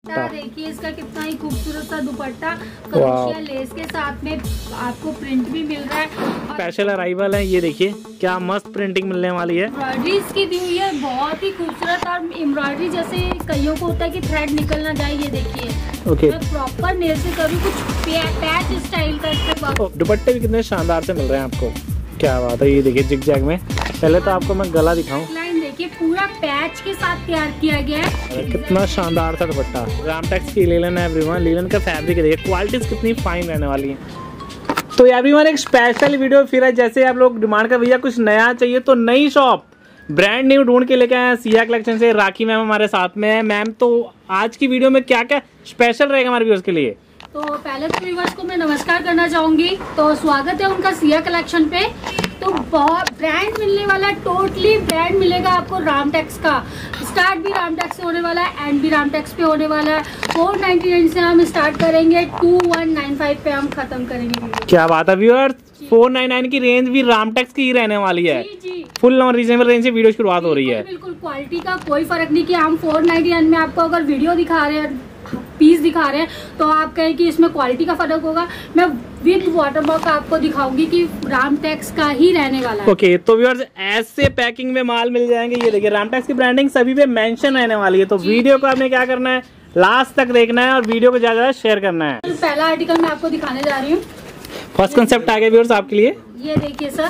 देखिए इसका कितना ही खूबसूरत सा दुपट्टा क्रोशिया लेस के साथ में आपको प्रिंट भी मिल रहा है। स्पेशल अराइवल है, ये देखिए क्या मस्त प्रिंटिंग मिलने वाली है। एम्ब्रॉयडरी इसकी दी हुई है बहुत ही खूबसूरत, और एम्ब्रॉयडरी जैसे कईयों को होता है कि थ्रेड निकल ना जाए, ये देखिए ओके प्रॉपर नेल से कभी कुछ पैच स्टाइल का इसके दुपट्टे भी कितने शानदार से मिल रहे हैं आपको, क्या बात है। ये देखिए जिग जैग में, पहले तो आपको मैं गला दिखाऊं, देखिए पूरा पैच के साथ तैयार किया गया है। कितना शानदार सा दुपट्टा, रामटेक्स की लीलन है एवरीवन। लीलन का फैब्रिक देखिए, क्वालिटीज कितनी फाइन रहने वाली है। तो एवरीवन एक स्पेशल वीडियो फिर है, जैसे आप लोग डिमांड का भैया कुछ नया चाहिए तो नई शॉप ब्रांड न्यू ढूंढ के लेके आए हैं सिया कलेक्शन से। राखी मैम हमारे साथ में है। मैम तो आज की वीडियो में क्या क्या स्पेशल रहेगा हमारे व्यूअर्स के लिए? तो पहले तो व्यूअर्स को मैं नमस्कार करना चाहूंगी, तो स्वागत है उनका सिया कलेक्शन पे। तो बहुत ब्रांड मिलने वाला है, टोटली ब्रांड मिलेगा आपको रामटेक्स का। स्टार्ट भी रामटेक्स से होने वाला है, एंड भी रामटेक्स पे होने वाला है। 499 से हम स्टार्ट करेंगे, 2195 पे हम खत्म करेंगे। क्या बात है व्यूअर्स, 499 की रेंज भी रामटेक्स की ही रहने वाली है। जी फुल और रीजनेबल रेंज से वीडियो शुरुआत हो रही है। बिल्कुल क्वालिटी का कोई फर्क नहीं कि हम 499 में आपको अगर वीडियो दिखा रहे हैं, पीस दिखा रहे हैं, तो आप कहें कि इसमें क्वालिटी का फर्क होगा। मैं विद वाटरमार्क आपको दिखाऊंगी कि रामटेक्स का ही रहने वाला है। ओके तो व्यूअर्स ऐसे पैकिंग में माल मिल जाएंगे। ये देखिए रामटेक्स की ब्रांडिंग सभी पे मेंशन रहने वाली है। तो वीडियो को आपने क्या करना है, लास्ट तक देखना है और वीडियो को ज्यादा शेयर करना है। पहला आर्टिकल मैं आपको दिखाने जा रही हूँ। फर्स्ट कंसेप्ट आ गया व्यूअर्स आपके लिए। ये देखिए सर,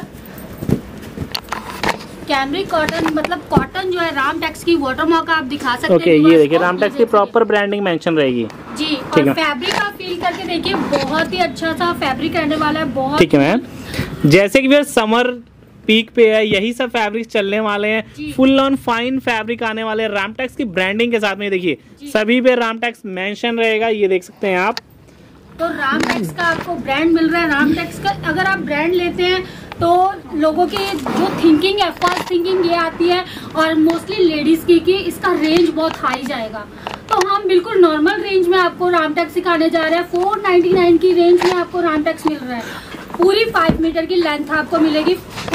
कैमरिक कॉटन, मतलब कॉटन जो है रामटेक्स की वाटरमार्क आप दिखा सकते हैं। ओके ये देखिए रामटेक्स की प्रॉपर ब्रांडिंग मेंशन रहेगी जी। और फैब्रिक आप फील करके देखिए, बहुत ही अच्छा सा फैब्रिक रहने वाला है, बहुत ठीक है मैम। जैसे कि व्यूअर्स समर पीक पे है, यही सब फैब्रिक चलने वाले हैं। फुल ऑन फाइन फैब्रिक आने वाले हैं रामटेक्स की ब्रांडिंग के साथ में। देखिए सभी पे रामटेक्स मेंशन रहेगा, ये देख सकते हैं आप। तो रामटेक्स का आपको ब्रांड मिल रहा है। रामटेक्स का अगर आप ब्रांड लेते हैं तो लोगों की जो थिंकिंग है, फर्स्ट थिंकिंग ये आती है, और मोस्टली लेडीज की कि इसका रेंज बहुत हाई जाएगा। तो हम बिल्कुल नॉर्मल रेंज में आपको रामटेक्स सिखाने जा रहे हैं। 499 की रेंज में आपको रामटेक्स मिल रहा है। पूरी 5 मीटर की लेंथ आपको मिलेगी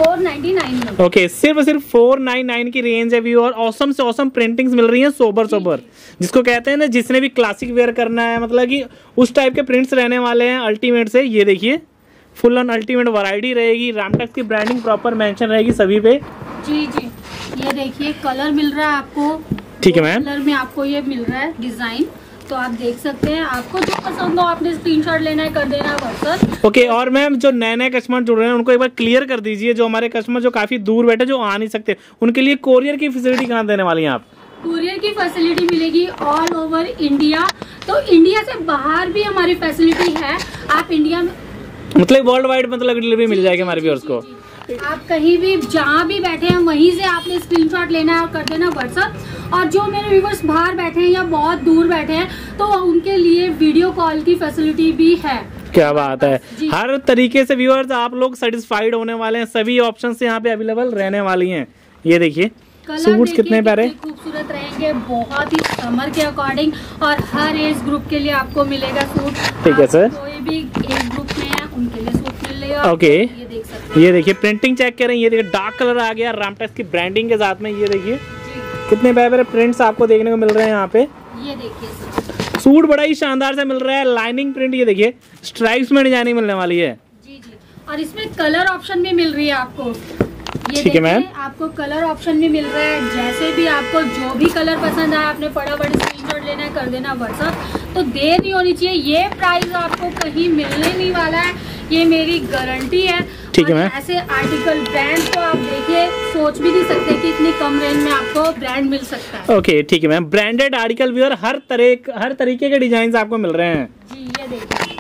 499 में। ओके सिर्फ 499 की रेंज है व्यू, और ऑसम से ऑसम प्रिंटिंग्स मिल रही हैं, सोबर जिसको कहते हैं ना, जिसने भी क्लासिक वेयर करना है, मतलब कि उस टाइप के प्रिंट्स रहने वाले हैं अल्टीमेट से। ये देखिए फुल ऑन अल्टीमेट वैरायटी रहेगी। रामटेक्स की ब्रांडिंग प्रॉपर मेंशन रहेगी सभी पे। जी ये देखिए कलर मिल रहा है आपको, ठीक है मैम। कलर में आपको ये मिल रहा है डिजाइन, तो आप देख सकते हैं। आपको जो पसंद हो आपने स्क्रीनशॉट लेना है, कर देना व्हाट्सएप। ओके और मैम जो नए नए कस्टमर जुड़ रहे हैं उनको एक बार क्लियर कर दीजिए, जो हमारे कस्टमर जो काफी दूर बैठे, जो आ नहीं सकते, उनके लिए कोरियर की फैसिलिटी कहाँ देने वाली हैं आप? कुरियर की फैसिलिटी मिलेगी ऑल ओवर इंडिया। तो इंडिया से बाहर भी हमारी फैसिलिटी है। आप इंडिया में मतलब वर्ल्ड वाइड मतलब डिलीवरी मिल जाएगी हमारे व्यूअर्स को। आप कहीं भी जहाँ भी बैठे हैं वहीं से आपने स्क्रीनशॉट लेना है और कर देना व्हाट्सएप। और जो मेरे व्यूअर्स बाहर बैठे हैं या बहुत दूर बैठे हैं, तो उनके लिए वीडियो कॉल की फैसिलिटी भी है। क्या बात है, हर तरीके से व्यूअर्स आप लोग सेटिस्फाइड होने वाले हैं। सभी ऑप्शंस यहाँ पे अवेलेबल रहने वाली हैं। ये देखिए सूट्स कितने प्यारे खूबसूरत रहेंगे, बहुत ही समर के अकॉर्डिंग, और हर एज ग्रुप के लिए आपको मिलेगा सूट। ठीक है सर, कोई भी एज ग्रुप में है उनके लिए सूट मिलेगा। ओके ये देखिए प्रिंटिंग चेक करें। ये देखिए डार्क कलर आ गया रामटेक्स की ब्रांडिंग के साथ में। ये देखिए कितने प्यारे प्रिंट्स आपको देखने को मिल रहे हैं यहाँ पे। ये देखिए सूट बड़ा ही शानदार से मिल रहा है, लाइनिंग प्रिंट। ये देखिए स्ट्राइप्स में डिजाइनिंग मिलने वाली है। जी और इसमें कलर ऑप्शन भी मिल रही है आपको। ठीक है मैम, आपको कलर ऑप्शन भी मिल रहा है। जैसे भी आपको जो भी कलर पसंद आए, आपने फटाफट स्क्रीनशॉट लेना है, कर देना व्हाट्सएप। तो देर नहीं होनी चाहिए। ये प्राइस आपको कहीं मिलने नहीं वाला है, ये मेरी गारंटी है। ठीक है मैम। ऐसे आर्टिकल ब्रांड तो आप देखिए, सोच भी नहीं सकते कि इतनी कम रेंज में आपको ब्रांड मिल सकता है। ओके ठीक है मैम। ब्रांडेड आर्टिकल व्यूअर हर तरीके के डिजाइन आपको मिल रहे हैं। जी ये देखिए,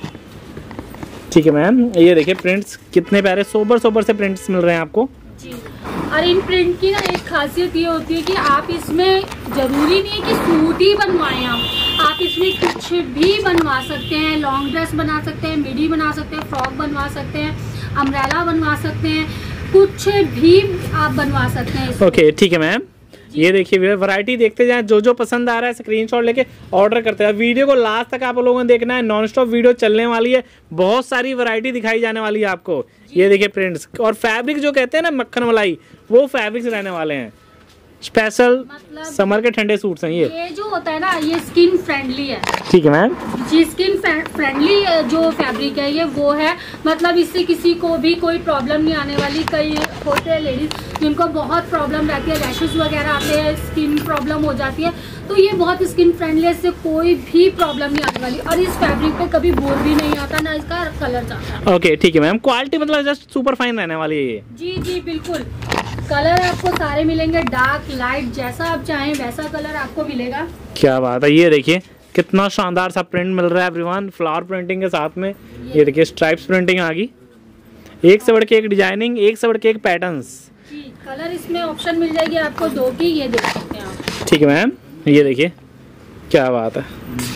ठीक है मैम। ये देखिए प्रिंट्स कितने प्यारे सोबर से प्रिंट्स मिल रहे हैं आपको। जी और इन प्रिंट की ना एक खासियत ये होती है कि आप इसमें जरूरी नहीं है कि सूट ही बनवाएं। आप इसमें कुछ भी बनवा सकते हैं। लॉन्ग ड्रेस बना सकते हैं, मिडी बना सकते हैं, फ्रॉक बनवा सकते हैं, अम्ब्रेला बनवा सकते हैं, कुछ भी आप बनवा सकते हैं। ओके ठीक है मैम। ये देखिए वैरायटी देखते जाएं, जो जो पसंद आ रहा है स्क्रीनशॉट लेके ऑर्डर करते हैं। वीडियो को लास्ट तक आप लोगों ने देखना है, नॉन स्टॉप वीडियो चलने वाली है। बहुत सारी वैरायटी दिखाई जाने वाली है आपको। ये देखिए प्रिंट्स और फैब्रिक जो कहते हैं ना मक्खन मलाई, वो फैब्रिक्स रहने वाले हैं। स्पेशल मतलब समर के ठंडे सूट्स हैं ये जो होता है ना, ये स्किन फ्रेंडली है। ठीक है मैम। जी, स्किन फ्रेंडली जो फैब्रिक है ये वो है, मतलब इससे किसी को भी कोई प्रॉब्लम नहीं आने वाली। कई होते हैं लेडीज जिनको बहुत प्रॉब्लम रहती है, रैशेस वगैरह आते हैं, स्किन प्रॉब्लम हो जाती है, तो ये बहुत स्किन फ्रेंडली है, इससे कोई भी प्रॉब्लम नहीं आने वाली। और इस फैब्रिक पे कभी बोर भी नहीं आता, ना इसका कलर जाता है। ओके ठीक है मैम, क्वालिटी मतलब जस्ट सुपर फाइन रहने वाली है ये। जी जी बिल्कुल, कलर आपको सारे मिलेंगे, डार्क लाइट जैसा आप चाहें वैसा कलर आपको मिलेगा। क्या बात है, ये देखिए कितना शानदार सा प्रिंट मिल रहा है एवरीवन, फ्लावर प्रिंटिंग के साथ में। ये देखिए स्ट्राइप्स प्रिंटिंग आ गई, एक से बढ़ के एक डिजाइनिंग, एक से बढ़ के एक पैटर्न्स। जी, कलर इसमें ऑप्शन मिल जाएगी आपको 2 की, ये देख सकते हैं आप। ठीक है मैम, ये देखिए क्या बात है,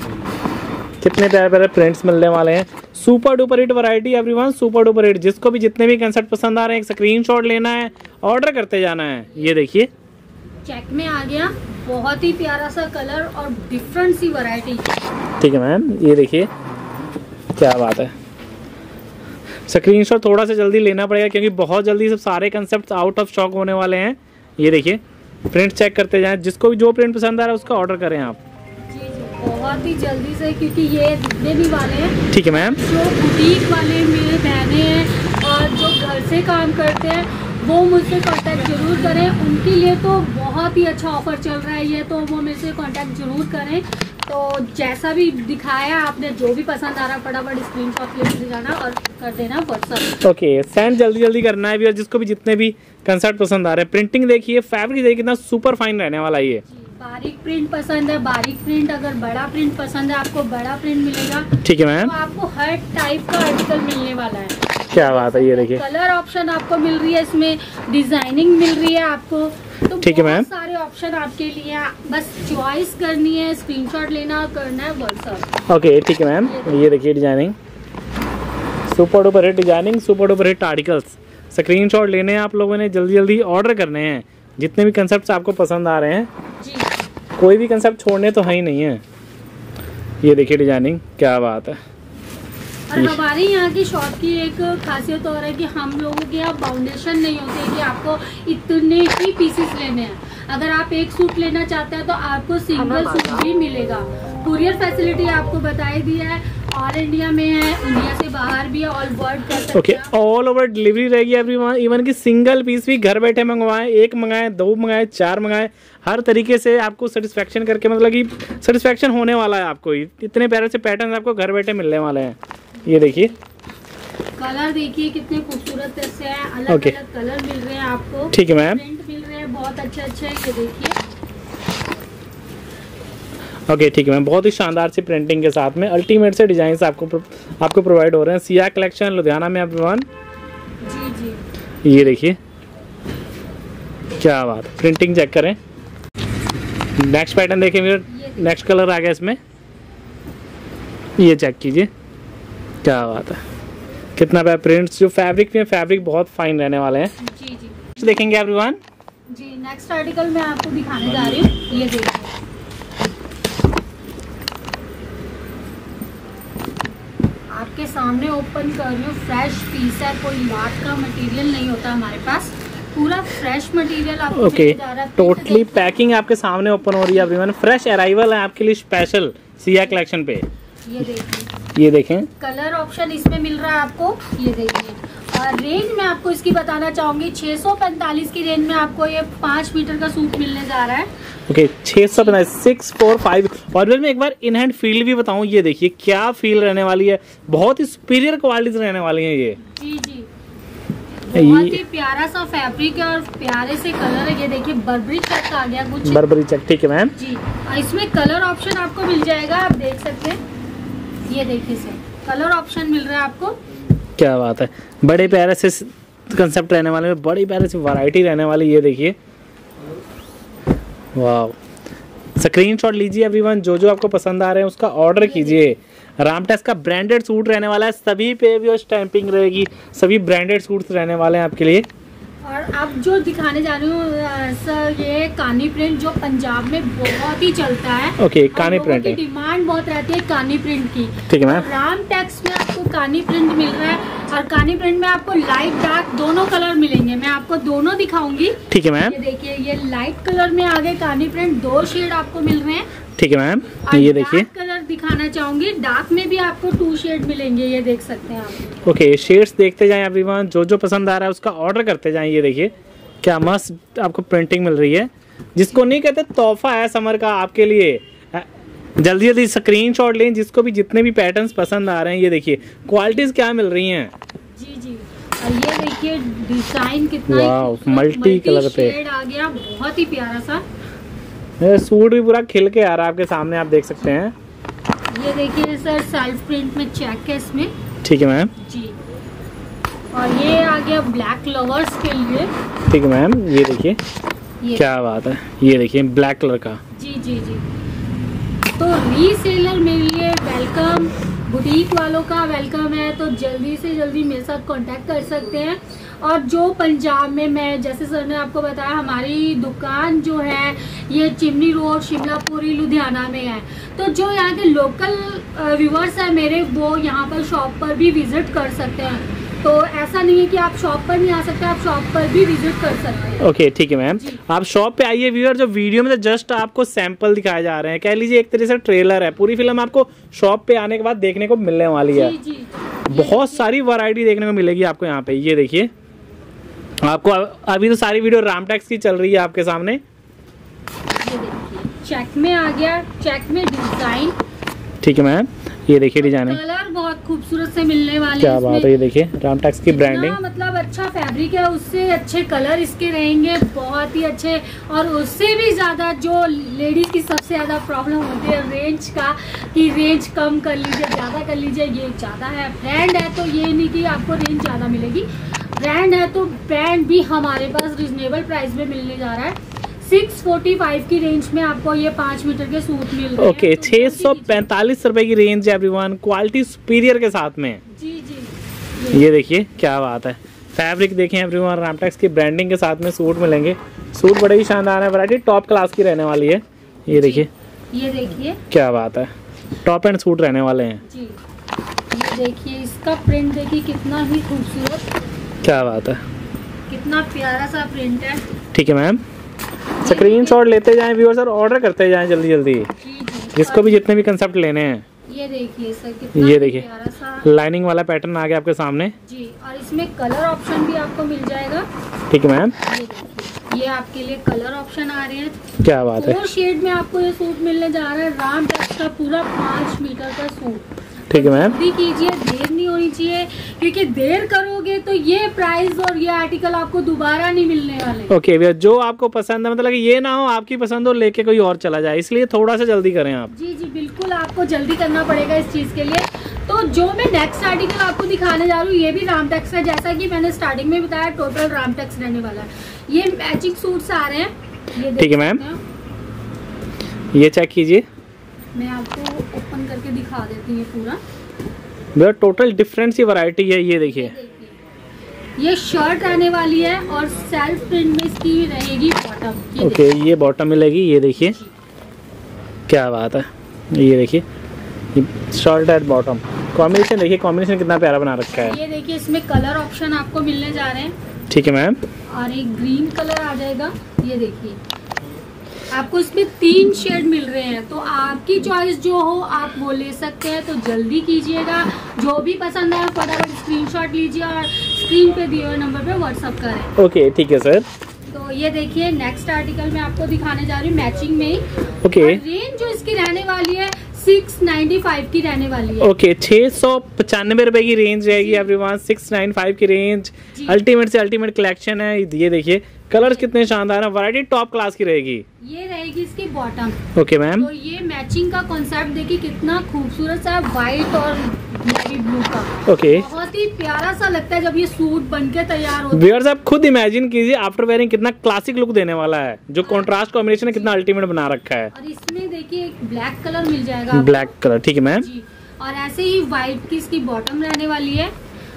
कितने प्यारे प्यारे प्रिंट्स मिलने वाले हैं। Super duper hit variety everyone, super duper hit. जिसको भी जितने भी कंसेप्ट पसंद आ रहे हैं, एक स्क्रीनशॉट लेना है, ऑर्डर करते जाना है। ये देखिए चेक में आ गया, बहुत ही प्यारा सा कलर और डिफरेंट सी वैरायटी। ठीक है मैम, ये देखिए क्या बात है। स्क्रीनशॉट थोड़ा सा जल्दी लेना पड़ेगा क्योंकि बहुत जल्दी सब सारे कंसेप्ट आउट ऑफ स्टॉक होने वाले हैं। ये देखिए प्रिंट चेक करते जाएं, जिसको भी जो प्रिंट पसंद आ रहा है उसका ऑर्डर करें आप। जी जी, बहुत ही जल्दी से, क्योंकि ये दिखने भी वाले हैं। ठीक है मैम। जो बुटीक वाले मेरे बहनें हैं और जो घर से काम करते हैं वो मुझसे कांटेक्ट जरूर करें, उनके लिए तो बहुत ही अच्छा ऑफर चल रहा है ये, तो वो मेरे से कांटेक्ट जरूर करें। तो जैसा भी दिखाया आपने, जो भी पसंद आ रहा है फटाफट स्क्रीनशॉट ले जाना और कर देना व्हाट्सएप। ओके, सेंड जल्दी जल्दी करना है भी, और जिसको भी जितने भी कंसेप्ट पसंद आ रहे हैं। प्रिंटिंग देखिए, फैब्रिक देखिए कितना सुपर फाइन रहने वाला है ये। बारीक प्रिंट पसंद है बारीक प्रिंट, अगर बड़ा प्रिंट पसंद है आपको बड़ा प्रिंट मिलेगा। ठीक है मैम, तो आपको हर टाइप का आर्टिकल मिलने वाला है। क्या बात है, ये देखिए कलर ऑप्शन आपको मिल रही है, इसमें डिजाइनिंग मिल रही है आपको। तो ठीक है मैम, सारे ऑप्शन आपके लिए, बस चॉइस करनी है, स्क्रीनशॉट लेना और करना है व्हाट्सएप। ओके ठीक है मैम, ये देखिए designing, super duper hit designing, super duper hit articles. Screenshot लेने हैं आप लोगों ने, जल्दी जल्दी ऑर्डर करने हैं। जितने भी कंसेप्ट आपको पसंद आ रहे हैं जी, कोई भी कंसेप्ट छोड़ने तो है ही नहीं है। ये देखिए डिजाइनिंग, क्या बात है। और हमारे यहाँ की शॉप की एक खासियत और है कि हम लोगों के यहाँ बाउंडेशन नहीं होते कि आपको इतने ही पीसेस लेने हैं। अगर आप एक सूट लेना चाहते हैं तो आपको सिंगल सूट भी मिलेगा। कुरियर फैसिलिटी आपको बताई दी है, ऑल इंडिया में है, इंडिया से बाहर भी है, ऑल वर्ल्ड कर सकते ओके, हैं। ऑल ओवर डिलीवरी रहेगी एवरीवन। इवन कि सिंगल पीस भी घर बैठे मंगवाएं, 1 मंगाएं, 2 मंगाएं, 4 मंगाएं, हर तरीके से आपको सेटिस्फेक्शन करके, मतलब कि सेटिस्फेक्शन होने वाला है आपको। इतने प्यारे से पैटर्न आपको घर बैठे मिलने वाले हैं। ये देखिए कलर देखिए कितने खूबसूरत से हैं, अलग Okay. अलग कलर मिल रहे हैं आपको। ठीक है मैम, प्रिंट मिल रहे हैं बहुत अच्छे अच्छे, ये देखिए। ओके ठीक है मैम, बहुत ही शानदार सी प्रिंटिंग के साथ में अल्टीमेट से डिजाइन आपको प्रोवाइड हो रहे हैं। सिया कलेक्शन लुधियाना में एवरीवन। जी जी, ये देखिए क्या बात, प्रिंटिंग चेक करें। नेक्स्ट पैटर्न देखें फिर, नेक्स्ट कलर आ गया इसमें, ये चेक कीजिए क्या बात है, कितना प्यारा प्रिंट्स। जो फैब्रिक में फैब्रिक बहुत फाइन रहने वाले हैं। जी जी देखेंगे एवरीवन। जी, नेक्स्ट आर्टिकल मैं आपको दिखाने जा रही हूँ, ये देखिए। आपके सामने ओपन कर रही हूँ, फ्रेश पीस है, कोई लाट का मटेरियल नहीं होता हमारे पास, पूरा फ्रेश मटेरियल आपको ओके, मिल जा रहा है। टोटली पैकिंग आपके सामने ओपन हो रही है एवरीवन। फ्रेश अराइवल है आपके लिए स्पेशल सिया कलेक्शन पे। ये देखिए, ये देखें, कलर ऑप्शन इसमें मिल रहा है आपको, ये देखिए। और रेंज में आपको इसकी बताना चाहूंगी, 645 की रेंज में आपको ये 5 मीटर का सूट मिलने जा रहा है। ओके 645 और मैं एक बार इन हैंड फील भी बताऊं। ये देखिए क्या फील रहने वाली है, बहुत ही सुपीरियर क्वालिटीज रहने वाली हैं ये। जी जी, बहुत ही प्यारा सा फैब्रिक है और प्यारे से कलर है। ये देखिए बर्बरी चेक आ गया कुछ, बर्बरी चेक। ठीक है मैम जी, और इसमें कलर ऑप्शन आपको मिल जाएगा, आप देख सकते हैं। ये देखिए से कलर ऑप्शन मिल रहा है आपको। क्या बात है, बड़े प्यारे से कंसेप्ट रहने वाले हैं, बड़ी प्यारे से वैरायटी रहने वाली। ये देखिए वाह, स्क्रीनशॉट लीजिए एवरीवन, जो जो आपको पसंद आ रहे हैं उसका ऑर्डर कीजिए। रामटेक्स का ब्रांडेड सूट रहने वाला है, सभी पे भी स्टैंपिंग रहेगी, सभी ब्रांडेड सूट्स रहने वाले हैं आपके लिए। और अब जो दिखाने जा रही हूँ सर, ये कानी प्रिंट जो पंजाब में बहुत ही चलता है। ओके, कानी प्रिंट की डिमांड बहुत रहती है कानी प्रिंट की। ठीक है मैम। रामटेक्स में आपको कानी प्रिंट मिल रहा है और कानी प्रिंट में आपको लाइट डार्क दोनों कलर मिलेंगे। मैं आपको दोनों दिखाऊंगी। ठीक है मैम। ये देखिए, ये लाइट कलर में आगे कानी प्रिंट 2 शेड आपको मिल रहे हैं। ठीक है मैम। ये देखिए, कलर दिखाना चाहूंगी, डार्क में भी आपको 2 शेड मिलेंगे, ये देख सकते हैं आप। ओके, शेड्स देखते जाएं एवरीवन, जो जो पसंद आ रहा है उसका ऑर्डर करते जाएं। ये देखिए क्या मस्त आपको प्रिंटिंग मिल रही है, जिसको नहीं कहते तोहफा है समर का आपके लिए। जल्दी जल्दी स्क्रीनशॉट लें, जिसको भी जितने भी पैटर्न्स पसंद आ रहे हैं। ये देखिए क्वालिटीज क्या मिल रही हैं। जी जी, और ये देखिए डिजाइन कितना मल्टी कलर पे शेड आ गया, बहुत ही प्यारा सा। सूट भी पूरा खिल के आ रहा है आपके सामने, आप देख सकते हैं। ये देखिए सर, सेल्फ प्रिंट में चेक है इसमें। ठीक है मैम जी, और ये आ गया ब्लैक लवर्स के लिए। ठीक है मैम। ये देखिए क्या बात है, ये देखिए ब्लैक कलर का। जी जी जी, तो रीसेलर मेरे लिए वेलकम, बुटीक वालों का वेलकम है। तो जल्दी से जल्दी मेरे साथ कांटेक्ट कर सकते हैं। और जो पंजाब में, मैं जैसे सर ने आपको बताया, हमारी दुकान जो है ये चिमनी रोड शिमलापुरी लुधियाना में है। तो जो यहाँ के लोकल व्यूअर्स हैं मेरे, वो यहाँ पर शॉप पर भी विजिट कर सकते हैं। तो ऐसा नहीं है कि आप शॉप पर नहीं आ सकते, आप शॉप पर भी विजिट कर सकते हैं। ओके ठीक है मैम, आप शॉप पे आइए। व्यूअर, जो वीडियो में तो जस्ट आपको सैंपल दिखाए जा रहे हैं, कह लीजिए एक तरह से ट्रेलर है। पूरी फिल्म आपको शॉप पे आने के बाद देखने को मिलने वाली है। जी, बहुत सारी वैरायटी देखने को मिलेगी आपको यहाँ पे। ये देखिए, आपको अभी तो सारी वीडियो रामटेक्स की चल रही है आपके सामने। ये देखिए चेक में आ गया, चेक में डिजाइन। ठीक है मैम, ये देखिए डिजाइन है, कलर बहुत खूबसूरत से मिलने वाले। क्या बात है। ये देखिए रामटेक्स की ब्रांडिंग, मतलब अच्छा फैब्रिक है, उससे अच्छे कलर इसके रहेंगे, बहुत ही अच्छे। और उससे भी ज्यादा जो लेडीज की सबसे ज्यादा प्रॉब्लम होती है रेंज का, कि रेंज कम कर लीजिए, ज्यादा कर लीजिए। ये ज्यादा है, ब्रांड है तो ये नहीं कि आपको रेंज ज्यादा मिलेगी। ब्रांड है तो ब्रांड भी हमारे पास रिजनेबल प्राइस में मिलने जा रहा है। 645 की रेंज में आपको ये 5 मीटर के सूट मिल रहे हैं। ओके, 645 रुपए की रेंज है एवरीवन, क्वालिटी सुपीरियर के साथ में। जी जी, ये देखिए क्या बात है। फैब्रिक देखें एवरीवन, रामटेक्स की ब्रांडिंग के साथ में सूट मिलेंगे। सूट बड़े ही शानदार है, वैरायटी टॉप क्लास की रहने वाली है। ये देखिए, ये देखिए क्या बात है, टॉप एंड सूट रहने वाले हैं जी। ये देखिए इसका प्रिंट देखिए कितना ही खूबसूरत, क्या बात है, कितना प्यारा सा प्रिंट है। ठीक है मैम, स्क्रीनशॉट लेते जाएं व्यूअर्स और ऑर्डर करते जाएं जल्दी जल्दी, जिसको भी जितने भी कंसेप्ट लेने हैं। ये देखिए सर, कितना ये देखिए प्यारा सा लाइनिंग वाला पैटर्न आ गया आपके सामने जी। और इसमें कलर ऑप्शन भी आपको मिल जाएगा। ठीक है मैम, ये देखिए, ये आपके लिए कलर ऑप्शन आ रहे हैं। क्या बात है। 4 शेड में आपको ये सूट मिलने जा रहा है। रामटेक्स का पूरा 5 मीटर का सूट। ठीक है मैम, जल्दी कीजिए, देर नहीं होनी चाहिए, क्योंकि देर करोगे तो ये प्राइस और ये आर्टिकल आपको दोबारा नहीं मिलने वाले। ओके भैया, जो आपको पसंद है, मतलब ये ना हो आपकी पसंद हो लेके कोई और चला जाए, इसलिए थोड़ा सा जल्दी करें आप। जी जी बिल्कुल, आपको जल्दी करना पड़ेगा इस चीज के लिए। तो जो मैं नेक्स्ट आर्टिकल आपको दिखाने जा रही हूँ, ये भी रामटेक्स है। जैसा कि मैंने स्टार्टिंग में बताया, टोटल रामटेक्स रहने वाला है। ये मैचिंग सूट्स आ रहे हैं। ठीक है मैम, ये चेक कीजिए, मैं आपको ओपन करके दिखा देती हूँ पूरा। भैया टोटल डिफरेंट सी वैरायटी है। ये देखिए, ये शर्ट आने वाली है और सेल्फ प्रिंट में इसकी रहेगी बॉटम। ओके, ये बॉटम मिलेगी। ये देखिए क्या बात है, ये देखिए शर्ट एट बॉटम, कॉम्बिनेशन देखिए, कॉम्बिनेशन कितना प्यारा बना रखा है। ये देखिए इसमें कलर ऑप्शन आपको मिलने जा रहे हैं। ठीक है मैम, और एक ग्रीन कलर आ जाएगा। ये देखिए आपको इसमें 3 शेड मिल रहे हैं। तो आपकी चॉइस जो हो आप वो ले सकते हैं। तो जल्दी कीजिएगा, जो भी पसंद आए फटाफट स्क्रीनशॉट लीजिए और स्क्रीन पे दिए हुए नंबर पे व्हाट्सअप करें। ओके ठीक है सर। तो ये देखिए नेक्स्ट आर्टिकल मैं आपको दिखाने जा रही हूँ मैचिंग में ही। ओके, रेंज जो इसकी रहने वाली है 695 की रहने वाली है। ओके, 695 रुपए की रेंज रहेगी एवरीवन, 695 की रेंज। अल्टीमेट से अल्टीमेट कलेक्शन है। ये देखिए कलर्स कितने शानदार है, वैरायटी टॉप क्लास की रहेगी। ये रहेगी इसकी बॉटम। ओके मैम, तो ये मैचिंग का कॉन्सेप्ट देखिए कितना खूबसूरत सा, व्हाइट और नेवी ब्लू का। ओके, बहुत ही प्यारा सा लगता है जब ये सूट बनके तैयार होता है। व्यूअर्स आप खुद इमेजिन कीजिए आफ्टर वेयरिंग कितना क्लासिक लुक देने वाला है। जो कंट्रास्ट कॉम्बिनेशन है कितना अल्टीमेट बना रखा है। और इसमें देखिए एक ब्लैक कलर मिल जाएगा, ब्लैक कलर। ठीक है मैम, जी। और ऐसे ही व्हाइट की इसकी बॉटम रहने वाली है।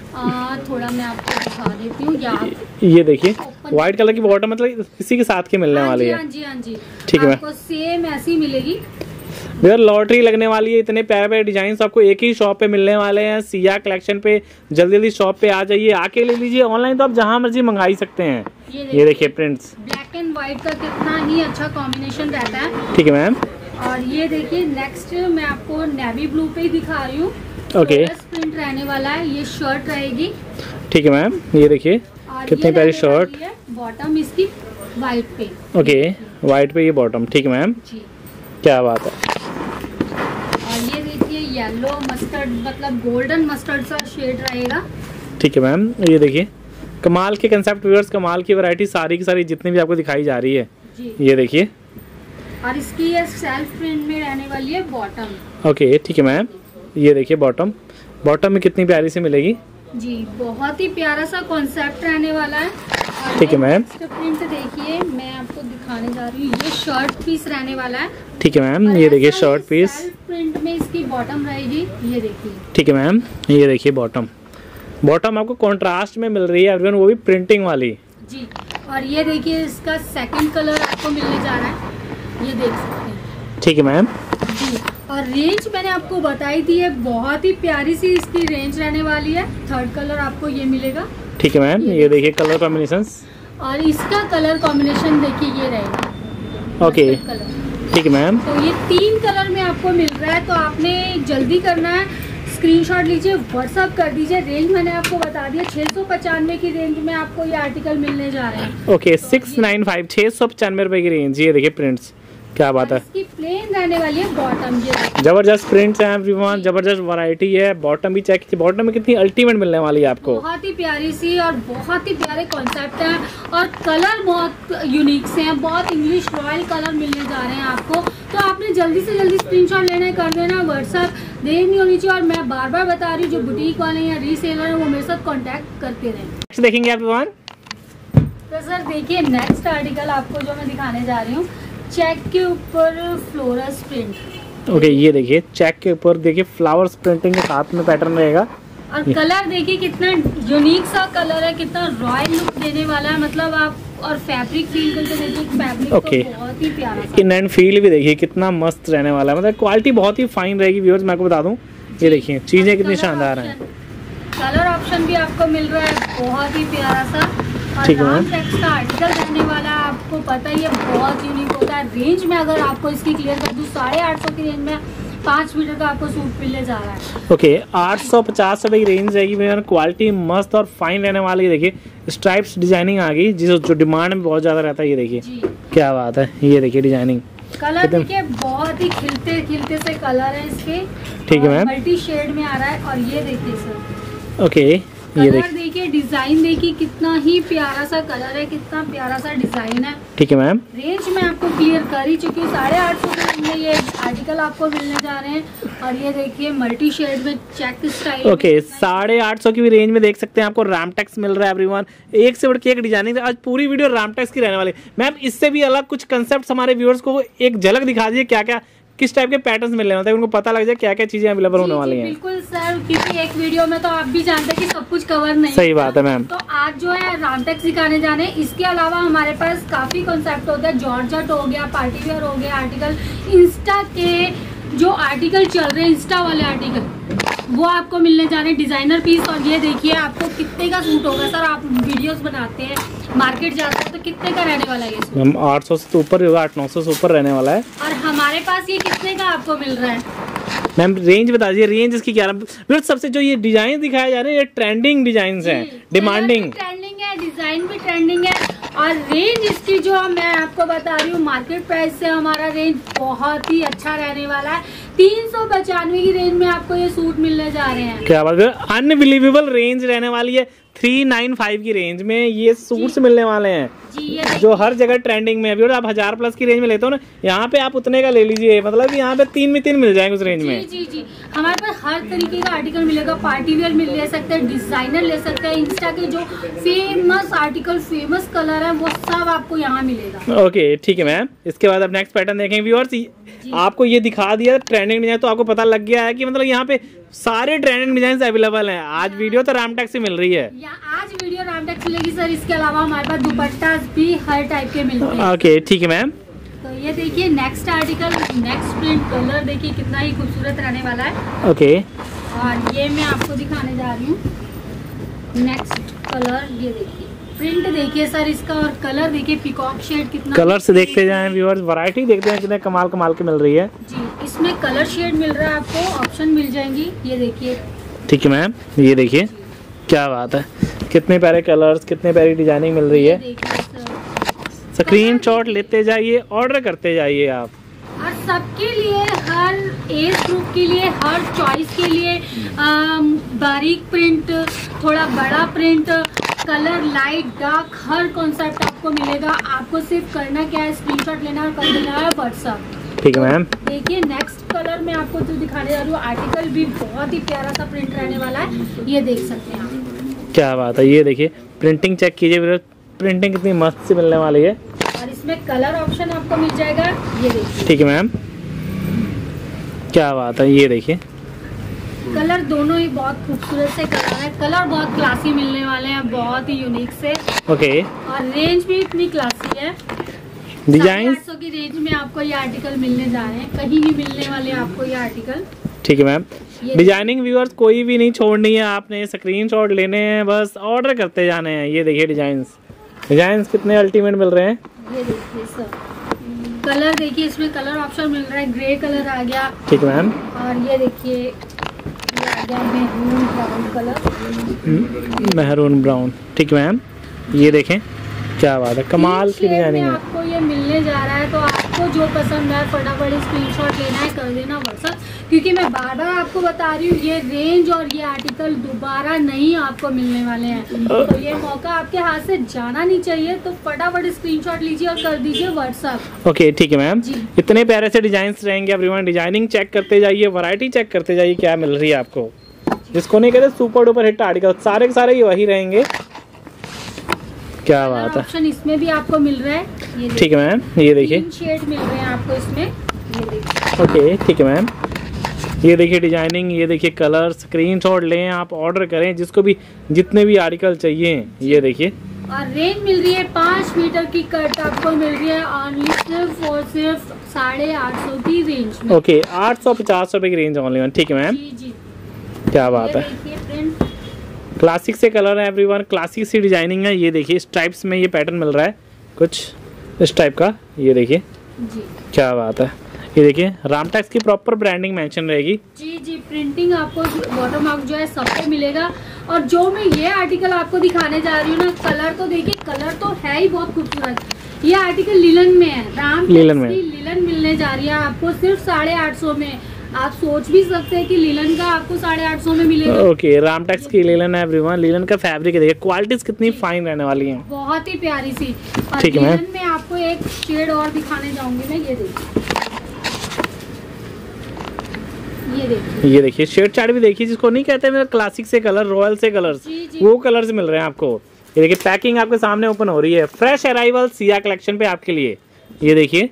थोड़ा मैं आपको दिखा देती हूँ। ये देखिए व्हाइट कलर की बॉटम, मतलब इसी के साथ के मिलने वाली है। हाँ जी ठीक है, आपको सेम ऐसी मिलेगी। भैया लॉटरी लगने वाली है, इतने प्यारे प्यारे डिजाइन आपको एक ही शॉप पे मिलने वाले हैं। सिया कलेक्शन पे जल्दी जल्दी शॉप पे आ जाइए, आके ले लीजिए। ऑनलाइन तो आप जहां मर्जी मंगा ही सकते हैं। ये देखिए प्रिंट्स, ब्लैक एंड व्हाइट का कितना ही अच्छा कॉम्बिनेशन रहता है। ठीक है मैम। और ये देखिए नेक्स्ट मैं आपको नेवी ब्लू पे ही दिखा रही हूँ। ओके, प्रिंट रहने वाला है, ये शर्ट रहेगी। ठीक है मैम, ये देखिए कितनी प्यारी शर्ट, बॉटम इसकी व्हाइट पे। ओके, व्हाइट पे ये बॉटम, ठीक है मैम जी, क्या बात है। और ये देखिए येलो मस्टर्ड, मतलब गोल्डन मस्टर्ड सा शेड रहेगा। ठीक है मैम, ये देखिए कमाल के कंसेप्ट व्यूअर्स, कमाल की वैरायटी सारी की सारी जितनी भी आपको दिखाई जा रही है जी। ये देखिए, और इसकी ये सेल्फ प्रिंट में रहने वाली है बॉटम। ओके, ठीक है मैम, ये देखिए बॉटम, बॉटम में कितनी प्यारी सी मिलेगी जी, बहुत ही प्यारा सा कॉन्सेप्ट रहने वाला है। ठीक है मैम, प्रिंट देखिए मैं आपको दिखाने जा रही हूँ, ये शर्ट पीस रहने वाला है। ठीक है मैम, ये देखिए शर्ट पीस, प्रिंट में इसकी बॉटम रहेगी, ये देखिए। ठीक है मैम, ये देखिए बॉटम, बॉटम आपको कॉन्ट्रास्ट में मिल रही है एवरीवन, वो भी प्रिंटिंग वाली जी। और ये देखिए इसका सेकंड कलर आपको मिलने जा रहा है, ये देख सकते हैं। ठीक है मैम जी। और रेंज मैंने आपको बताई थी है, बहुत ही प्यारी सी इसकी रेंज रहने वाली है। थर्ड कलर आपको ये मिलेगा। ठीक है मैम, ये देखिए कलर कॉम्बिनेशन, और इसका कलर कॉम्बिनेशन देखिए ये रहेगा। ओके, ठीक है मैम। तो ये 3 कलर में आपको मिल रहा है, तो आपने जल्दी करना है, स्क्रीनशॉट लीजिए, व्हाट्सअप कर दीजिए। रेंज मैंने आपको बता दिया, 695 की रेंज में आपको ये आर्टिकल मिलने जा रहे हैं। ओके, 695, 695 रुपए की रेंज। ये देखिए प्रिंट्स, क्या बात है। इसकी प्लेन रहने वाली है बॉटम, ये जबरदस्त प्रिंट्स हैं एवरीवन, जबरदस्त वैरायटी है। बॉटम भी चेक कीजिए, बॉटम में कितनी अल्टीमेट मिलने वाली है आपको, बहुत ही प्यारी सी और बहुत ही प्यारे कॉन्सेप्ट है। और कलर बहुत यूनिक से हैं, बहुत इंग्लिश रॉयल कलर मिलने जा रहे हैं आपको। तो आपने जल्दी से जल्दी स्क्रीनशॉट लेने कर देना, व्हाट्सएप देर नहीं होनी चाहिए। और मैं बार बार बता रही हूँ, जो बुटीक वाले या रीसेलर है वो मेरे साथ कॉन्टेक्ट करते रहें। देखेंगे एवरीवन, तो सर देखिए नेक्स्ट आर्टिकल आपको जो मैं दिखाने जा रही हूँ, चेक के ऊपर फ्लोरस प्रिंट। ओके, ये देखिए चेक के ऊपर देखिए फ्लावर्स प्रिंटिंग के साथ में पैटर्न रहेगा। और कलर देखिए कितना यूनिक सा कलर है, कितना रॉयल लुक देने वाला है। मतलब आप और फैब्रिक फील करके देखिए, फैब्रिक ओके, तो बहुत ही प्यारा सा। इन एंड फील भी देखिए कितना मस्त रहने वाला है, मतलब क्वालिटी बहुत ही फाइन रहेगी व्यूअर्स। मैं आपको बता दूं, ये देखिए चीजें कितनी शानदार हैं। कलर ऑप्शन भी आपको मिल रहा है, बहुत ही प्यारा सा। ठीक है, रामटेक्स का आर्टिकल रहने वाला है, आपको पता ही है बहुत यूनिक होता है। रेंज में अगर आपको इसकी क्लियर कर दूं, 850 की रेंज में 5 मीटर का आपको सूट मिलने जा रहा है। ओके, 850 रुपए की रेंज रहेगी मेरे। क्वालिटी मस्त और फाइन रहने वाली है। देखिए स्ट्राइप्स डिजाइनिंग आ गई, जो डिमांड में बहुत ज्यादा रहता है। ये देखिए क्या बात है, ये देखिए डिजाइनिंग, कलर देखिए बहुत ही खिलते खिलते से कलर है इसके। ठीक है मैम, मल्टी शेड में आ रहा है। और ये देखिए सर, ओके, ये देखिए डिजाइन देखिए कितना ही प्यारा सा कलर है, कितना प्यारा सा डिजाइन है। ठीक है मैम, रेंज में आपको क्लियर कर ही चुकी हूँ, 850 में ये आर्टिकल आपको मिलने जा रहे हैं। और ये देखिए मल्टी शेड में चेक स्टाइल। ओके, 850 की भी रेंज में देख सकते हैं आपको रामटेक्स मिल रहा है एवरीवन। एक से बढ़ के एक डिजाइनिंग, आज पूरी वीडियो रामटेक्स की रहने वाली। मैम इससे भी अलग कुछ कंसेप्ट हमारे व्यूअर्स को एक झलक दिखा दीजिए, क्या क्या किस टाइप के पैटर्न्स मिलने होते हैं, उनको पता लग जाए क्या क्या चीजें अवेलेबल होने वाली हैं। बिल्कुल सर, क्योंकि एक वीडियो में तो आप भी जानते हैं कि सब कुछ कवर नहीं। सही बात है मैम। तो आज जो है रामटेक्स सिखाने जाने, इसके अलावा हमारे पास काफी कॉन्सेप्ट होता है। जॉर्जेट हो गया, पार्टी वेयर हो गया, आर्टिकल इंस्टा के जो आर्टिकल चल रहे हैं, इंस्टा वाले आर्टिकल वो आपको मिलने जा रहे हैं, डिजाइनर पीस। और ये देखिए आपको कितने का सूट होगा सर, आप वीडियोस बनाते हैं, मार्केट जाते हैं, तो कितने का रहने वाला है ये सूट? 800 से तो ऊपर होगा, 800-900 से ऊपर रहने वाला है। और हमारे पास ये कितने का आपको मिल रहा है? मैम रेंज बता दीजिए, रेंज इसकी क्या है? सबसे जो ये डिजाइन दिखाए जा रहे हैं, ये ट्रेंडिंग डिजाइन है, डिमांडिंग ट्रेंडिंग है, डिजाइन भी ट्रेंडिंग है। और रेंज इसकी जो मैं आपको बता रही हूँ, मार्केट प्राइस से हमारा रेंज बहुत ही अच्छा रहने वाला है। 395 की रेंज में आपको ये सूट मिलने जा रहे हैं। क्या बात है, अनबिलीवेबल रेंज रहने वाली है। 395 की रेंज में ये सूट्स मिलने वाले हैं जी, ये जो हर जगह ट्रेंडिंग में है। और आप 1000 प्लस की रेंज में लेते हो ना, यहाँ पे आप उतने का ले लीजिए, मतलब यहाँ पे 3 में 3 मिल जाएंगे उस रेंज में। जी जी, हमारे पास हर तरीके का आर्टिकल मिलेगा। पार्टी वेयर में ले सकते हैं, डिजाइनर ले सकते हैं, इंस्टा के जो फेमस आर्टिकल, फेमस कलर है, वो सब आपको यहाँ मिलेगा। ओके ठीक है मैम। इसके बाद आप नेक्स्ट पैटर्न देखेंगे व्यूअर्स। आपको ये दिखा दिया ट्रेंडिंग डिजाइन, तो आपको पता लग गया है कि मतलब यहाँ पे सारे ट्रेंडिंग डिजाइन अवेलेबल हैं। आज वीडियो तो रामटेक्स से मिल रही है। आज वीडियो रामटेक्स मिलेगी सर। इसके अलावा हमारे पास दुपट्टा भी हर टाइप के मिलते हैं। ओके ठीक है मैम। तो ये देखिए next article, next print colour देखिए कितना ही खूबसूरत रहने वाला है। ओके और ये मैं आपको दिखाने जा रही हूँ नेक्स्ट कलर। ये देखिए प्रिंट देखिए सर इसका, और कलर देखिए पीकॉक शेड कितना। कलर से देखते जाएं व्यूअर्स, वैरायटी देखते हैं कितने कमाल कमाल के मिल रही है जी। इसमें कलर शेड मिल रहा है आपको, ऑप्शन मिल जाएंगी। ये देखिए ठीक है मैम। ये देखिए क्या बात है, कितने प्यारे कलर्स, कितने प्यारी डिजाइनिंग मिल रही है। स्क्रीनशॉट लेते जाइए, ऑर्डर करते जाइए आप। और सबके लिए, हर एज ग्रुप के लिए, हर चॉइस के लिए बारीक प्रिंट, थोड़ा बड़ा प्रिंट, कलर लाइट डार्क, हर कॉन्सेप्ट आपको मिलेगा। आपको सिर्फ करना क्या है, स्क्रीनशॉट लेना और कर देना है व्हाट्सएप। ठीक है मैम। देखिए नेक्स्ट कलर मैं आपको जो दिखाने जा रही हूँ, आर्टिकल भी बहुत ही प्यारा सा प्रिंट रहने वाला है। ये देख सकते हैं आप। क्या बात है, ये देखिए प्रिंटिंग चेक कीजिए, प्रिंटिंग कितनी मस्त सी मिलने वाली है। और इसमें कलर ऑप्शन आपको मिल जाएगा। ये देखिए ठीक है मैम। क्या बात है, ये देखिए कलर दोनों ही बहुत खूबसूरत से कलर है। कलर बहुत क्लासी मिलने वाले हैं, बहुत ही यूनिक से। ओके। और रेंज भी इतनी क्लासी है। डिजाइन 800 की रेंज में आपको ये आर्टिकल मिलने जा रहे हैं, कहीं नहीं मिलने वाले आपको ये आर्टिकल। ठीक है मैम। डिजाइनिंग व्यूअर्स कोई भी नहीं छोड़नी है आपने, स्क्रीनशॉट लेने हैं, बस ऑर्डर करते जाने हैं। ये देखिए डिजाइन्स कितने अल्टीमेट मिल रहे हैं। ये देखिए सर कलर देखिए, इसमें कलर ऑप्शन मिल रहा है। ग्रे कलर आ गया। ठीक है मैम। और ये देखिए ये आ गया maroon brown colour, maroon brown. ठीक है मैम। ये देखें क्या बात है, कमाल की डिजाइनिंग है। आपको ये मिलने जा रहा है, तो आपको जो पसंद है फटाफट स्क्रीनशॉट लेना है, कर देना व्हाट्सएप। क्योंकि मैं बार बार आपको बता रही हूँ, ये रेंज और ये आर्टिकल दोबारा नहीं आपको मिलने वाले हैं। तो ये मौका आपके हाथ से जाना नहीं चाहिए, तो फटाफट स्क्रीनशॉट लीजिए और कर दीजिए व्हाट्सएप। ओके ठीक है मैम। इतने प्यारे से डिजाइन रहेंगे एवरीवन। डिजाइनिंग चेक करते जाइए, वैरायटी चेक करते जाइए क्या मिल रही है आपको। जिसको नहीं कहते सुपर डुपर हिट आर्टिकल, सारे के सारे वही रहेंगे। क्या बात है। ऑप्शन इसमें भी आपको मिल रहा है। ठीक है मैम। ये देखिए शेड मिल रहे हैं आपको इसमें। ये देखिए ओके ठीक है मैम। ये देखिए डिजाइनिंग, ये देखिए कलर, स्क्रीनशॉट लें आप, ऑर्डर करें जिसको भी जितने भी आर्टिकल चाहिए। ये देखिए और रेंज मिल रही है 5 मीटर की कट आपको मिल रही है ओनली सिर्फ और सिर्फ 850 की रेंज में। ओके 850 रुपए की रेंज ओनली। ठीक है मैम। जी क्या बात है। क्लासिक से कलर है एवरीवन, क्लासिक सी डिजाइनिंग है। ये देखिए स्ट्राइप्स में ये पैटर्न मिल रहा है कुछ इस टाइप का। ये देखिए क्या बात है। ये देखिए रामटेक्स की प्रॉपर ब्रांडिंग मेंशन रहेगी। जी प्रिंटिंग आपको वाटरमार्क जो है सब पे मिलेगा। और जो मैं ये आर्टिकल आपको दिखाने जा रही हूँ ना, कलर तो देखिए, कलर तो है ही बहुत खूबसूरत। ये आर्टिकल लिलन में है, रामटेक्स की लिलन मिलने जा रही है आपको सिर्फ 850 में। आप सोच भी सकते हैं कि लिलन का आपको 850 में मिलेगा। ओके रामटेक्स की लिलन है एवरीवन। लिलन का फैब्रिक है, देखिए क्वालिटीज कितनी फाइन रहने वाली है, बहुत ही प्यारी सी। ठीक है मैम। मैं आपको एक शेड और दिखाने जाऊंगी मैं। ये देखिए शेड चार्ट भी देखिए, जिसको नहीं कहते हैं क्लासिक से कलर, रॉयल से कलर्स, वो कलर्स मिल रहे हैं आपको। ये देखिए पैकिंग आपके सामने ओपन हो रही है, फ्रेश अराइवल सिया कलेक्शन पे आपके लिए। ये देखिए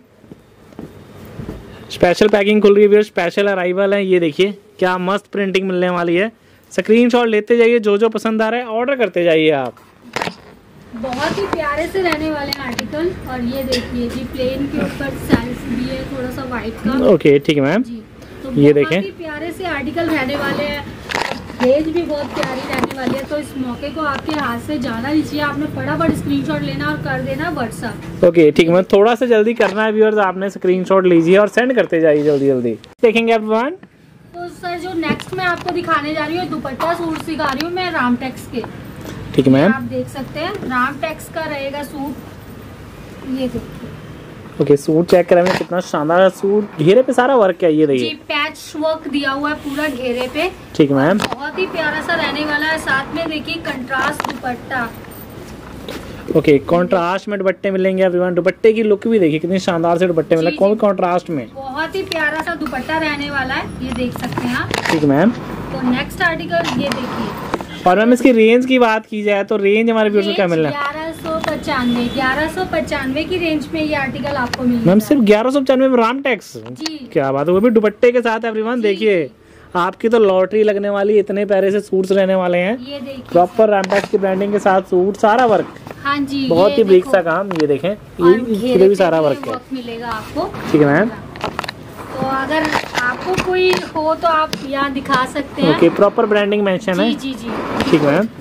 स्पेशल पैकिंग खुल रही है, स्पेशल अराइवल है। ये देखिए क्या मस्त प्रिंटिंग मिलने वाली है। स्क्रीनशॉट लेते जाइए, जो पसंद आ रहा है ऑर्डर करते जाइए आप। बहुत ही प्यारे से रहने वाले हैं आर्टिकल। और ये देखिए जी प्लेन के ऊपर सेल्फ भी है थोड़ा सा व्हाइट का। ओके ठीक है मैम। तो ये देखें प्यारे से आर्टिकल रहने वाले हैं, रेंज भी बहुत प्यारी रहने वाली है। तो इस मौके को आपके हाथ से जाना नहीं चाहिए, आपने फटाफट स्क्रीनशॉट लेना और कर देना व्हाट्सएप। ओके ठीक है, थोड़ा सा जल्दी करना है व्यूअर्स, आपने स्क्रीनशॉट लीजिए और सेंड करते जाइए जल्दी। देखेंगे एवरीवन। तो सर जो नेक्स्ट मैं आपको दिखाने जा रही हूँ, दुपट्टा सूट सिखा रही हूँ मैं रामटेक्स के। ठीक है मैम। आप देख सकते हैं रामटेक्स का रहेगा सूट। ये देखिए ओके, सूट चेक करें कितना शानदार सूट, घेरे पे सारा वर्क है। ये देखिए पैच वर्क दिया हुआ है पूरा घेरे पे। ठीक है मैम, बहुत ही प्यारा सा रहने वाला है। साथ में देखिए कंट्रास्ट दुपट्टा। ओके, कॉन्ट्रास्ट में दुपट्टे मिलेंगे एवरीवन। दुपट्टे की लुक भी देखिए कितनी शानदार से दुपट्टे मिले, कौन कॉन्ट्रास्ट में। बहुत ही प्यारा सा दुपट्टा रहने वाला है, ये देख सकते हैं आप। ठीक है मैम। तो नेक्स्ट आर्टिकल ये देखिए। और मैम इसकी रेंज की बात की जाए तो रेंज हमारे व्यूअर्स को क्या मिलना है? 1195 की रेंज में ये आर्टिकल आपको मिलेगा। मैम सिर्फ 1195 में रामटेक्स, जी क्या बात है, वो भी दुपट्टे के साथ एवरीवन। देखिए आपकी तो लॉटरी लगने वाली, इतने प्यारे से सूट्स रहने वाले हैं। ये देखिए प्रॉपर रामटेक्स की ब्रांडिंग के साथ सूट, सारा वर्क। हाँ जी, बहुत ही ब्रीक सा काम। ये देखें, ये भी सारा वर्क है। मिलेगा आपको। ठीक है मैम। तो अगर आपको कोई हो तो आप यहाँ दिखा सकते हैं। ओके, प्रॉपर ब्रांडिंग मेंशन है। जी जी। ठीक है मैम।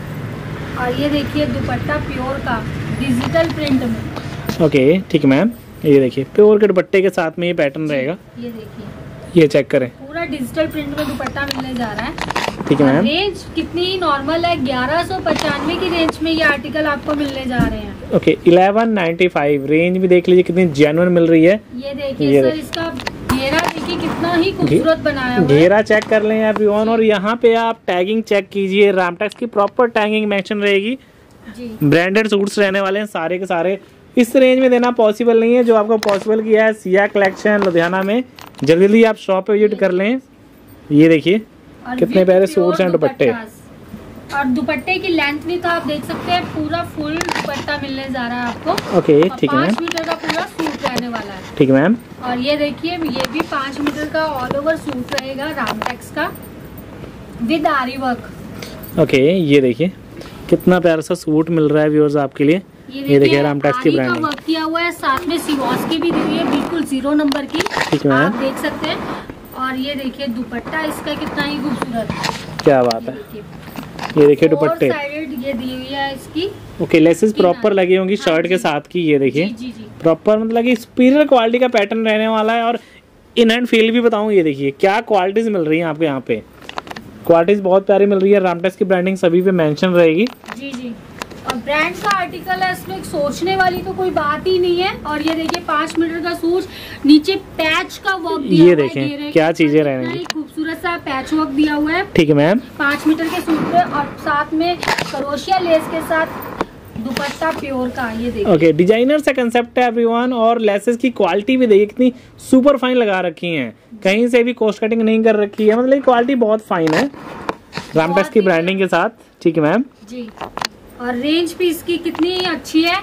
और ये देखिए दुपट्टा प्योर का डिजिटल प्रिंट में। ओके ठीक है मैम। ये देखिए प्योर के दुपट्टे के साथ में ये पैटर्न रहेगा। ये देखिए, ये चेक करें, पूरा डिजिटल प्रिंट में दुपट्टा मिलने जा रहा है। ठीक है मैम। रेंज कितनी नॉर्मल है, 1195 की रेंज में ये आर्टिकल आपको मिलने जा रहे हैं। ओके, 1195 रेंज भी देख लीजिए कितनी जेन्युइन मिल रही है। ये देखिए सर, इसका घेरा देखिए कितना ही खूबसूरत बनाया हुआ है। घेरा चेक कर लें एवरीवन। और यहाँ पे आप टैगिंग चेक कीजिए, रामटेक्स की प्रॉपर टैगिंग मेंशन रहेगी। जी, ब्रांडेड सूट्स रहने वाले हैं सारे के सारे। इस रेंज में देना पॉसिबल नहीं है, जो आपको पॉसिबल किया है सिया कलेक्शन लुधियाना में। जल्दी आप शॉप पे विजिट कर लें। ये देखिए कितने प्यारे सूट्स हैं, दुपट्टे। और दुपट्टे की लेंथ भी तो आप देख सकते हैं, पूरा फुल दुपट्टा मिलने जा रहा है आपको। ओके ठीक है मैम। 5 मीटर का पूरा सूट रहने वाला है। ठीक है मैम। और ये देखिए, ये भी 5 मीटर का ऑल ओवर सूट रहेगा रामटेक्स का विद आरी वर्क। ओके, ये देखिए कितना प्यारा सा सूट मिल रहा है व्यूअर्स आपके लिए। ये देखिए रामटेक्स की ब्रांडिंग वर्क किया हुआ है, साथ में सिवॉस की भी दी हुई है, बिल्कुल 0 नंबर की। ठीक है आप देख सकते हैं। और ये देखिए दुपट्टा इसका कितना ही खूबसूरत है, क्या बात है। ये देखिए दुपट्टे, साइड ये दी हुई है इसकी। ओके, लेसेस प्रॉपर लगी होंगी शर्ट के साथ की। ये देखिए जी जी, प्रॉपर मतलब कि सुपीरियर क्वालिटी का पैटर्न रहने वाला है। और इन हैंड फील भी बताऊं, ये देखिए क्या क्वालिटीज मिल रही है आपको यहाँ पे। क्वालिटीज बहुत प्यारी मिल रही है। रामटेक्स की ब्रांडिंग सभी पे मेंशन रहेगी। जी जी। और ब्रांड का आर्टिकल है, इसमें सोचने वाली तो कोई बात ही नहीं है। और ये देखिए 5 मीटर का सूट, नीचे पैच का वर्क दिया ये हुआ है। देखें क्या चीजें रहेंगी, खूबसूरत सा पैच वर्क दिया हुआ है। ठीक है मैम। 5 मीटर के सूट पे, और साथ में करोशिया लेस के साथ दुपट्टा प्योर का। ये देखिए ओके, डिजाइनर सा कंसेप्ट है एवरीवन। और लेसेस की क्वालिटी भी देखिए कितनी सुपर फाइन लगा रखी है, कहीं से भी कॉस्ट कटिंग नहीं कर रखी है। मतलब क्वालिटी बहुत फाइन है रामटेक्स की ब्रांडिंग के साथ। ठीक है मैम जी। और रेंज भी इसकी कितनी अच्छी है,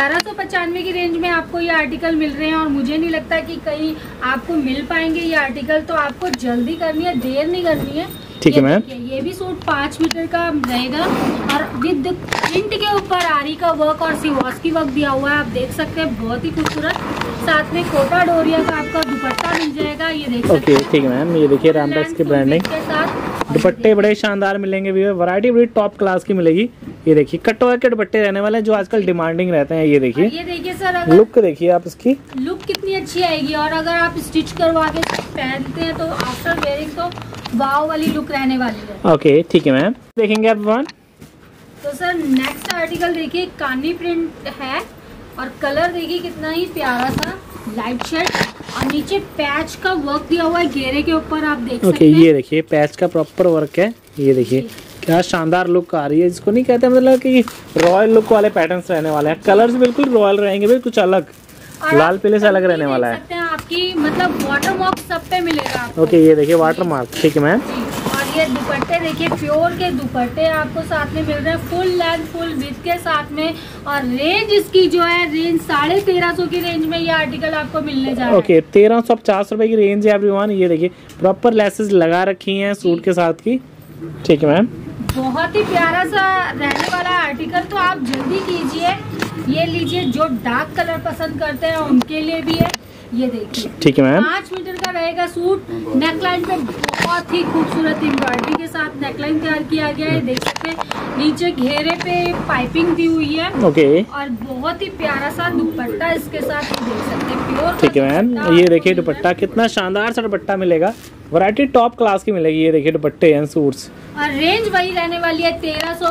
1195 की रेंज में आपको ये आर्टिकल मिल रहे हैं। और मुझे नहीं लगता कि कहीं आपको मिल पाएंगे ये आर्टिकल, तो आपको जल्दी करनी है, देर नहीं करनी है। ठीक है मैम। ये भी सूट 5 मीटर का रहेगा, और विद प्रिंट के ऊपर आरी का वर्क और सिवॉस की वर्क दिया हुआ है। आप देख सकते हैं, बहुत ही खूबसूरत। साथ में कोटा डोरिया का आपका दुपट्टा मिल जाएगा। ये देख सकते हैं। ओके ठीक है मैम। ये देखिए रामटेक्स की ब्रांडिंग के साथ दुपट्टे बड़े शानदार मिलेंगे, वैरायटी बड़ी टॉप क्लास की मिलेगी। ये देखिए कटवर्क के दुपट्टे रहने वाले हैं, जो आजकल डिमांडिंग रहते हैं। ये देखिए सर, अगर लुक देखिए आप इसकी, लुक कितनी अच्छी आएगी। और अगर आप स्टिच करवा के पहनते हैं तो आफ्टर वेयरिंग तो वाव वाली लुक रहने वाली है। ओके ठीक है मैम। देखेंगे आप वन। तो सर नेक्स्ट आर्टिकल देखिए, कानी प्रिंट है। और कलर देखिए कितना ही प्यारा सा लाइट शेड, और नीचे पैच का वर्क दिया हुआ है घेरे के ऊपर, आप देख सकते हैं। ये देखिए पैच का प्रॉपर वर्क है। ये देखिए क्या शानदार लुक आ रही है, जिसको नहीं कहते मतलब कि रॉयल लुक वाले पैटर्न्स रहने वाले हैं। कलर्स बिल्कुल रॉयल रहेंगे, बिल्कुल कुछ अलग, लाल पीले से अलग रहने वाला है। सकते हैं आपकी मतलब वाटर मार्क सब पे मिलेगा आपको। ओके, ये देखिए वाटर मार्क। ठीक है मैम। और ये दुपट्टे देखिए, प्योर के दुपट्टे आपको साथ में मिल रहे हैं, फुल लेंथ फुल विड्थ के साथ में। और रेंज इसकी जो है, रेंज 1350 की रेंज में ये आर्टिकल आपको मिलने जा रहा है। ओके, 1350 रुपए की रेंज है एवरीवन। ये देखिए प्रॉपर लेसेस लगा रखी हैं सूट के साथ की। ठीक है मैम। बहुत ही प्यारा सा रहने वाला आर्टिकल, तो आप जल्दी कीजिए, ये लीजिए। जो डार्क कलर पसंद करते हैं उनके लिए भी है। ये देखिए ठीक है मैम। 5 मीटर का रहेगा सूट, नेकलाइन पे बहुत बहुत ही खूबसूरत एम्ब्रॉयडरी के साथ नेकलाइन तैयार किया गया है। देख सकते हैं नीचे घेरे पे पाइपिंग दी हुई है। ओके। और बहुत ही प्यारा सा दुपट्टा इसके साथ देख सकते हैं, प्योर। ठीक है मैम, ये देखिए दुपट्टा कितना शानदार सा दुपट्टा मिलेगा, वैरायटी टॉप क्लास की मिलेगी। ये देखिए दुपट्टे एंड सूट्स, और रेंज वही रहने वाली है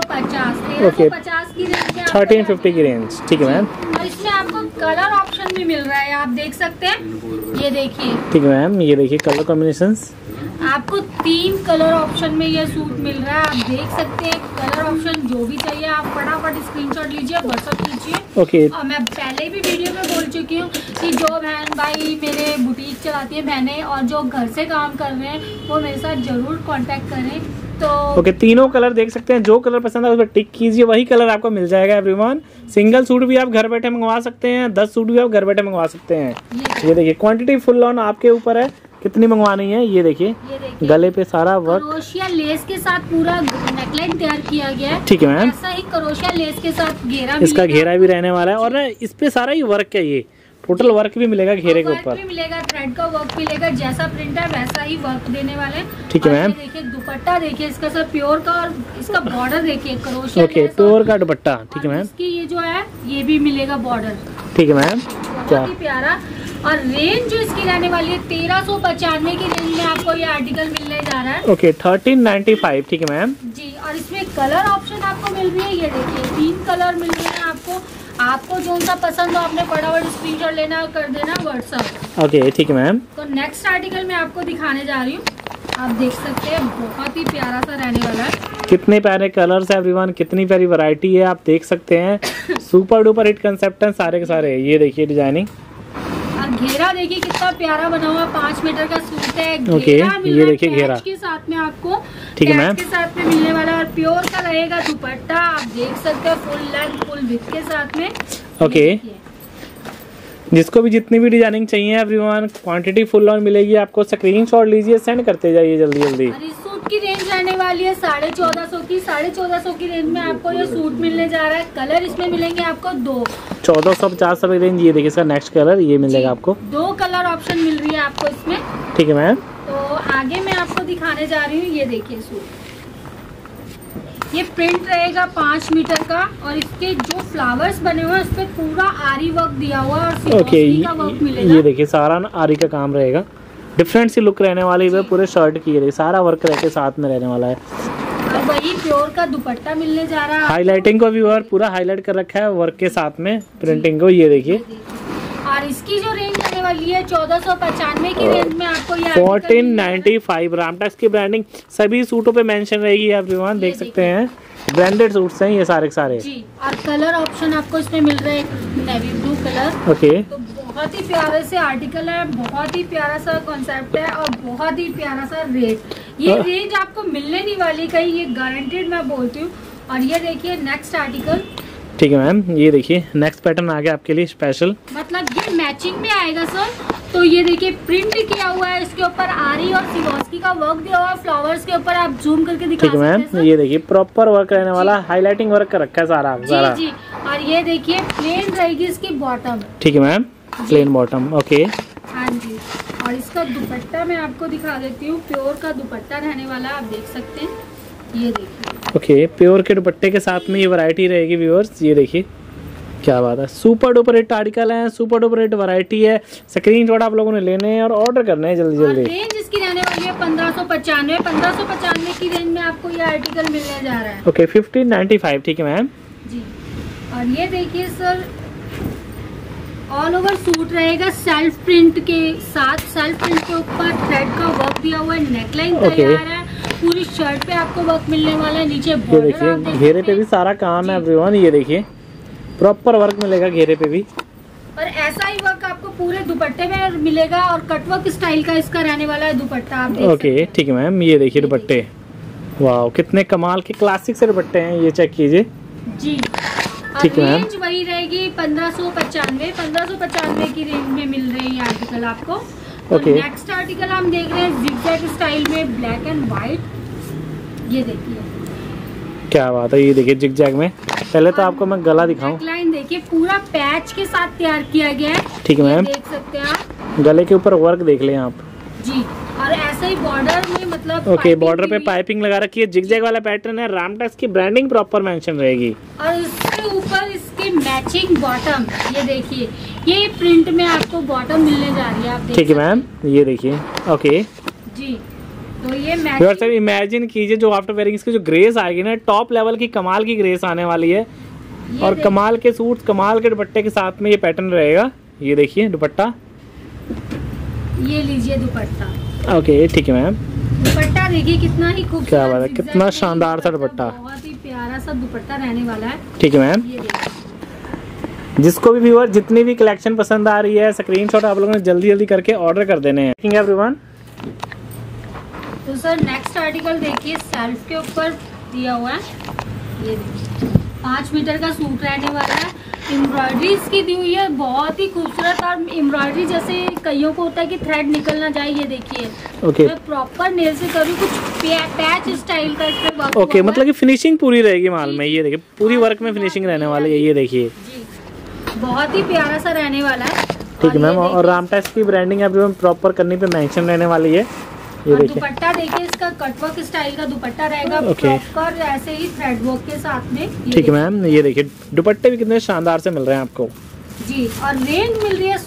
1350 की रेंज में, 1350 की रेंज। ठीक है मैम, और इसमें आपको कलर ऑप्शन भी मिल रहा है, आप देख सकते हैं। ये देखिए, ठीक है मैम, ये देखिए कलर कॉम्बिनेशंस, आपको 3 कलर ऑप्शन में ये सूट मिल रहा है। आप देख सकते हैं कलर ऑप्शन जो भी चाहिए आप फटाफट स्क्रीनशॉट लीजिए, व्हाट्सअप कीजिए। ओके। और मैं पहले भी वीडियो में बोल चुकी हूँ कि जो बहन भाई मेरे बुटीक चलाती है बहनें और जो घर से काम कर रहे हैं वो मेरे साथ जरूर कांटेक्ट करें। तो ओके, तीनों कलर देख सकते हैं, जो कलर पसंद है उस पर टिक कीजिए, वही कलर आपको मिल जाएगा एवरीवन। सिंगल सूट भी आप घर बैठे मंगवा सकते हैं, 10 सूट भी आप घर बैठे मंगवा सकते हैं। ये देखिए क्वांटिटी फुल ऑन आपके ऊपर है कितनी मंगवानी है। ये देखिए गले पे सारा वर्क, क्रोशिया लेस के साथ पूरा नेकलाइन तैयार किया गया है। ठीक है मैम, ऐसा ही क्रोशिया लेस के साथ घेरा, इसका घेरा भी रहने वाला है, और ना इस पे सारा ही वर्क है, ये टोटल वर्क भी मिलेगा घेरे के ऊपर, भी मिलेगा, थ्रेड का वर्क मिलेगा, जैसा प्रिंट है वैसा ही वर्क देने वाले हैं। ठीक है मैम। देखिए दुपट्टा देखिए इसका सर प्योर का, और इसका बॉर्डर देखिए क्रोशिया। ओके, प्योर का दुपट्टा। ठीक है मैम, इसकी ये जो है ये भी मिलेगा बॉर्डर। ठीक है मैम, बहुत ही प्यारा। और रेंज जो इसकी रहने वाली है 1395 की रेंज में आपको ये आर्टिकल मिलने जा रहा है। ओके, 1395। ठीक है मैम जी, और इसमें कलर ऑप्शन आपको मिल रही है। ये देखिए 3 कलर मिल रहे हैं आपको जो सा पसंद हो आपने फटाफट स्क्रीनशॉट लेना, कर देना व्हाट्सएप। ओके, ठीक है मैम। तो नेक्स्ट आर्टिकल मैं आपको दिखाने जा रही हूँ, आप देख सकते हैं बहुत ही प्यारा सा रहने वाला है। कितने प्यारे कलर्स है एवरीवन, कितनी प्यारी वैरायटी है, आप देख सकते हैं। सुपर डुपर हिट कंसेप्ट है सारे के सारे। ये देखिए डिजाइनिंग, और घेरा देखिए कितना प्यारा बना हुआ, 5 मीटर का सूट है। ओके, ये देखिए घेरा के साथ में आपको, ठीक है मैम, के साथ में मिलने वाला, और प्योर का रहेगा दुपट्टा। आप देख सकते हैं फुल लेंथ फुल विड्थ के साथ में। ओके, जिसको भी जितनी भी डिजाइनिंग चाहिए एवरीवन, क्वांटिटी फुल ऑन मिलेगी आपको। स्क्रीनशॉट लीजिए, सेंड करते जाइए जल्दी जल्दी। और इस सूट की रेंज रहने वाली है 1450 की। 1450 की रेंज में आपको ये सूट मिलने जा रहा है। कलर इसमें मिलेंगे आपको 2, 1450 की रेंज। ये देखिए इसका नेक्स्ट कलर ये मिलेगा आपको, 2 कलर ऑप्शन मिल रही है आपको इसमें। ठीक है मैम। तो आगे मैं आपको दिखाने जा रही हूँ, ये देखिए सूट, ये प्रिंट रहेगा 5 मीटर का, और इसके जो फ्लावर्स बने हुए हैं उस पर पूरा आरी वर्क दिया हुआ है, और सिरोस्की का वर्क मिलेगा। ये देखिए सारा ना आरी का काम रहेगा, डिफरेंट सी लुक रहने वाली है पूरे शर्ट की। ये सारा वर्क रह के साथ में रहने वाला है, और वही प्योर का दुपट्टा मिलने जा रहा है। हाईलाइटिंग को भी और पूरा हाईलाइट कर रखा है वर्क के साथ में प्रिंटिंग को। ये देखिए, और इसकी जो रेंज रहने वाली है 1495 की रेंज में आपको ये 1495। रामटेक्स की ब्रांडिंग सभी सूटों पे मेंशन रहेगी एवरीवन, देख सकते हैं ब्रांडेड सूट्स हैं ये सारे के सारे जी। और कलर ऑप्शन आपको इसमें मिल रहा है नेवी ब्लू कलर। ओके, तो बहुत ही प्यारे से आर्टिकल है, बहुत ही प्यारा सा कॉन्सेप्ट है, और बहुत ही प्यारा सा रेट। ये रेंज आपको मिलने नहीं वाली कहीं, ये गारंटेड मैं बोलती हूँ। और ये देखिए नेक्स्ट आर्टिकल, ठीक है मैम, ये देखिए नेक्स्ट पैटर्न आ गया आपके लिए स्पेशल, मतलब ये मैचिंग में आएगा सर। तो ये देखिए प्रिंट किया हुआ है, इसके ऊपर आरी और सिरोस्की का वर्क दिया हुआ है, फ्लावर्स के ऊपर आप जूम करके दिखा सकते हैं। ठीक है मैम, ये देखिए प्रॉपर वर्क रहने वाला, हाईलाइटिंग वर्क कर रखा है सारा सारा। जी। और ये देखिए प्लेन रहेगी इसकी बॉटम। ठीक है मैम, प्लेन बॉटम। ओके, हाँ जी। और इसका दुपट्टा मैं आपको दिखा देती हूँ, प्योर का दुपट्टा रहने वाला, आप देख सकते हैं। ये देखिए, ओके, प्योर के दुपट्टे के साथ में ये वैरायटी रहेगी व्यूअर्स। ये देखिए क्या बात है, सुपर डुपर हिट आर्टिकल है, सुपर डुपर हिट वैरायटी है। स्क्रीनशॉट आप लोगों ने लेने हैं और ऑर्डर करने हैं जल्दी जल्दी। रेंज इसकी रहने वाली है 1595। 1595 की रेंज में आपको ये आर्टिकल मिलने जा रहा है। ओके, 1595। ठीक है मैम जी। और ये देखिए सर ऑल ओवर सूट रहेगा सेल्फ प्रिंट के साथ, सेल्फ प्रिंट के ऊपर थ्रेड का वर्क दिया हुआ है, नेकलाइन तैयार है, पूरी शर्ट पे आपको वर्क मिलने वाला है, नीचे बॉर्डर। ये देखिए घेरे पे भी सारा काम है एवरीवन, ये देखिए प्रॉपर वर्क मिलेगा घेरे पे भी, और ऐसा ही वर्क आपको पूरे दुपट्टे में मिलेगा, और कटवर्क स्टाइल का इसका रहने वाला है दुपट्टा, आप देख सकते हैं। ठीक है मैम, ये देखिए दुपट्टे, वाह कितने कमाल के क्लासिक से दुपट्टे हैं, ये चेक कीजिए जी। ठीक है मैम, रेंज वही रहेगी 1595 की रेंज में मिल रही है आर्टिकल आपको। तो नेक्स्ट आर्टिकल हम देख रहे हैं जिगजैग स्टाइल में, ब्लैक एंड व्हाइट। ये देखिए क्या बात है, ये देखिए जिगजैग में। पहले तो आपको मैं गला दिखाऊं, लाइन देखिए पूरा पैच के साथ तैयार किया गया है। ठीक है मैम, देख सकते हैं आप, गले के ऊपर वर्क देख लें आप जी। और ऐसे ही बॉर्डर में मतलब ओके, बॉर्डर पे पाइपिंग लगा रखी है, जिगजैग वाला पैटर्न है, रामटेक्स की ब्रांडिंग प्रॉपर मेंशन रहेगी। और इसके ऊपर इसकी मैचिंग बॉटम, ये देखिए, ये प्रिंट में आपको बॉटम मिलने जा रही है, आप ठीक है मैम, ये देखिए। ओके जी, तो ये मैचिंग इमेजिन कीजिए जो आफ्टर वेयरिंग इसकी जो ग्रेस आएगी ना, टॉप लेवल की कमाल की ग्रेस आने वाली है। और कमाल के सूट, कमाल के दुपट्टे के साथ में ये पैटर्न रहेगा। ये देखिए दुपट्टा, ये लीजिए दुपट्टा। ओके ठीक है मैम, दुपट्टा देखिए कितना ही खूबसूरत, क्या बात है, कितना शानदार सा दुपट्टा, बहुत ही प्यारा सा दुपट्टा रहने वाला है। ठीक है मैम। ये देखिए, जिसको भी व्यूअर जितनी भी कलेक्शन पसंद आ रही है, स्क्रीनशॉट आप लोगों ने जल्दी जल्दी करके ऑर्डर कर देने हैं एवरीवन। तो सर नेक्स्ट आर्टिकल देखिए, सेल्फ के ऊपर दिया हुआ है, ये देखिए 5 मीटर का सूट रहने वाला है। एम्ब्रॉयडरी इसकी दी हुई है बहुत ही खूबसूरत, और एम्ब्रॉयडरी जैसे कईयों को होता है कि थ्रेड निकल ना जाए, ये देखिए ओके, मैं प्रॉपर नेल से करूँ, कुछ पैच स्टाइल का इसमें वर्क ओके, मतलब कि फिनिशिंग पूरी रहेगी माल में। ये देखिए पूरी वर्क में फिनिशिंग रहने वाली है, ये देखिए जी, बहुत ही प्यारा सा रहने वाला है। ठीक है मैम। और रामटेक्स की ब्रांडिंग अभी प्रॉपर करनी पे मेंशन रहने वाली है। ये देखिए दुपट्टा देखिए, इसका कटवर्क स्टाइल का दुपट्टा रहेगा, ओके, प्रॉपर ऐसे ही थ्रेड वर्क के साथ में। ठीक है मैम, ये देखिए दुपट्टे भी कितने शानदार से मिल रहे हैं आपको जी। और रेंज मिल रही है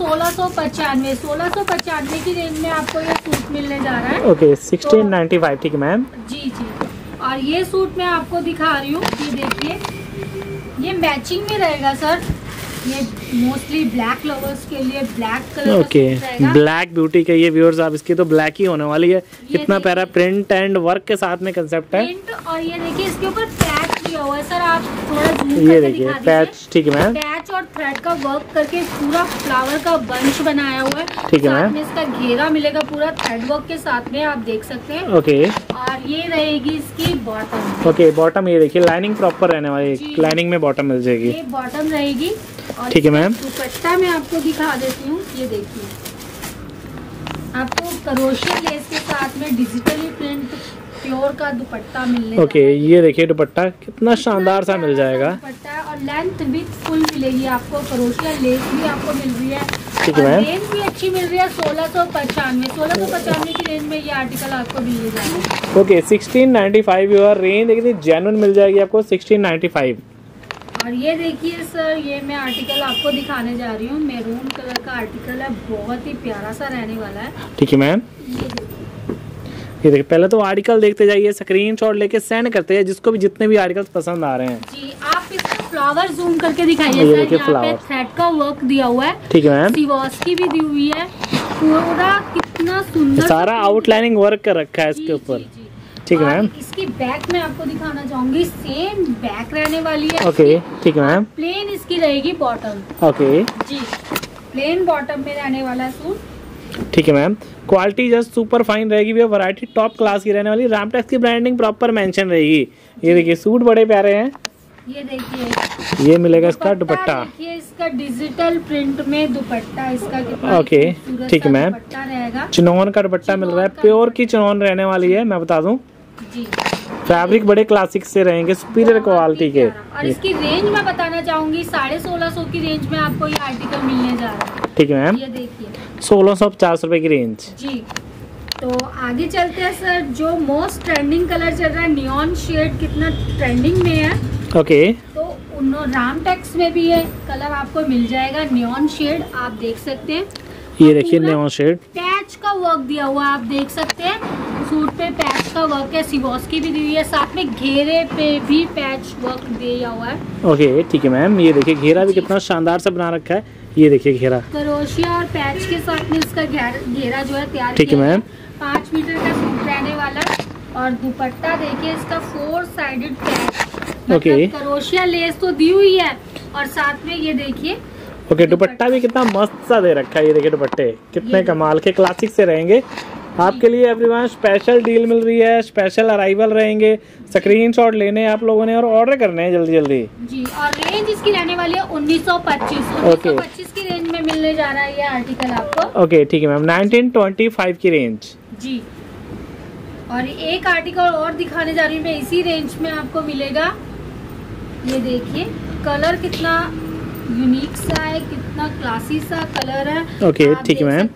1695 की रेंज में आपको ये सूट मिलने जा रहा है। ओके 1695, ठीक है मैम। जी जी, और ये सूट मैं आपको दिखा रही हूँ, ये देखिए, ये मैचिंग में रहेगा सर। ये मोस्टली ब्लैक लवर्स के लिए black colour okay, black beauty के ये व्यूअर्स, आप इसकी तो ब्लैक ही होने वाली है। कितना प्यारा प्रिंट एंड वर्क के साथ में कंसेप्ट है। प्रिंट, और ये देखिए इसके ऊपर पैच दिया हुआ है सर, आप थोड़ा जूम करके ये देखिए पैच, ठीक है मैम, पैच और थ्रेड का वर्क करके पूरा फ्लावर का बंच बनाया हुआ है। ठीक है साथ मैम, में इसका घेरा मिलेगा पूरा थ्रेड वर्क के साथ में, आप देख सकते हैं। ओके, और ये रहेगी इसकी बॉटम। ओके बॉटम, ये देखिए लाइनिंग प्रॉपर रहने वाली है, लाइनिंग में बॉटम मिल जाएगी, ये बॉटम रहेगी। और ठीक है मैम। दुपट्टा मैं आपको दिखा देती हूँ, ये देखिए, आपको क्रोशिया लेस के साथ में डिजिटली प्रिंट प्योर का दुपट्टा मिलने ओके, ये देखिए दुपट्टा कितना शानदार सा मिल जाएगा। दुपट्टा और लेंथ भी फुल मिलेगी आपको, क्रोशिया लेस भी आपको मिल रही है, ठीक है मैम। रेंज भी अच्छी मिल रही है 1695 की रेंज में ये आर्टिकल आपको मिल जाएगा। ओके 1695 और रेंज देखिए जेन्युइन मिल जाएगी आपको 1695। और ये देखिए सर, ये मैं आर्टिकल आपको दिखाने जा रही हूँ, मैरून कलर का आर्टिकल है, बहुत ही प्यारा सा रहने वाला है। ठीक है मैम, ये देखिए पहले तो आर्टिकल देखते जाइए, स्क्रीनशॉट लेके सेंड करते हैं जिसको भी जितने भी आर्टिकल्स पसंद आ रहे हैं। जी, आप इसका फ्लावर जूम करके दिखाइए ये सर, देखिए यहाँ पे फ्लावर, थ्रेड का वर्क दिया हुआ है, ठीक है मैम, सिवॉस की भी दी हुई है, पूरा कितना सुंदर सारा आउटलाइनिंग वर्क कर रखा है इसके ऊपर, ठीक है मैम। इसकी बैक में आपको दिखाना चाहूंगी, सेम बैक रहने वाली है। ओके ठीक है मैम, प्लेन इसकी रहेगी बॉटम। ओके जी, प्लेन बॉटम में रहने वाला सूट, ठीक है ma'am. Quality just super fine रहेगी, वैरायटी टॉप क्लास की रहने वाली, रामटेक्स की ब्रांडिंग प्रॉपर मेंशन रहेगी। ये देखिए सूट बड़े प्यारे हैं, ये देखिए, ये मिलेगा इसका दुपट्टा, देखिए इसका डिजिटल प्रिंट में दुपट्टा इसका कितना ओके ठीक है मैम। दुपट्टा रहेगा, चिनोन का दुपट्टा मिल रहा है, प्योर की चिनोन रहने वाली है, मैं बता दूं जी। फैब्रिक बड़े क्लासिक से रहेंगे, सुपीरियर क्वालिटी के। और इसकी रेंज मैं बताना चाहूंगी, 1650 की रेंज में आपको ये आर्टिकल मिलने जा रहा है। ठीक है मैम, ये देखिए 1650 रुपए की रेंज। जी। तो आगे चलते हैं सर, जो मोस्ट ट्रेंडिंग कलर चल रहा है, नियॉन शेड कितना ट्रेंडिंग में है, ओके, तो रामटेक्स में भी ये कलर आपको मिल जाएगा, नियॉन शेड, आप देख सकते हैं। ये देखिए नियॉन शेड, पैच का वर्क दिया हुआ है, आप देख सकते हैं, सूट पे पैच का वर्क है, सिवॉस की भी दी हुई है, साथ में घेरे पे भी पैच वर्क दिया हुआ है। ओके ठीक है मैम, ये देखिए घेरा भी कितना शानदार सा बना रखा है, ये देखिए घेरा, क्रोशिया और पैच के साथ में इसका घेरा जो है तैयार, ठीक है मैम। 5 मीटर का सूट रहने वाला है। और दुपट्टा देखिए इसका 4 sided patch, okay, crochet lace तो दी हुई है, और साथ में ये देखिए, ओके दुपट्टा भी कितना मस्त सा दे रखा है, ये देखिए दुपट्टे कितने कमाल के क्लासिक से रहेंगे। आपके लिए एवरीवन स्पेशल डील मिल रही है, स्पेशल अराइवल रहेंगे, स्क्रीनशॉट लेने हैं आप लोगों ने और ऑर्डर करने हैं जल्दी जल्दी जी। और रेंज इसकी रहने वाली है 1925 की रेंज में मिलने जा रहा है ये आर्टिकल आपको। ओके ठीक है मैम, 1925 की रेंज जी। और एक आर्टिकल और दिखाने जा रही हूँ मैं, इसी रेंज में आपको मिलेगा। ये देखिए कलर कितना यूनिक सा है, कितना क्लासी सा कलर है। ओके ठीक है मैम।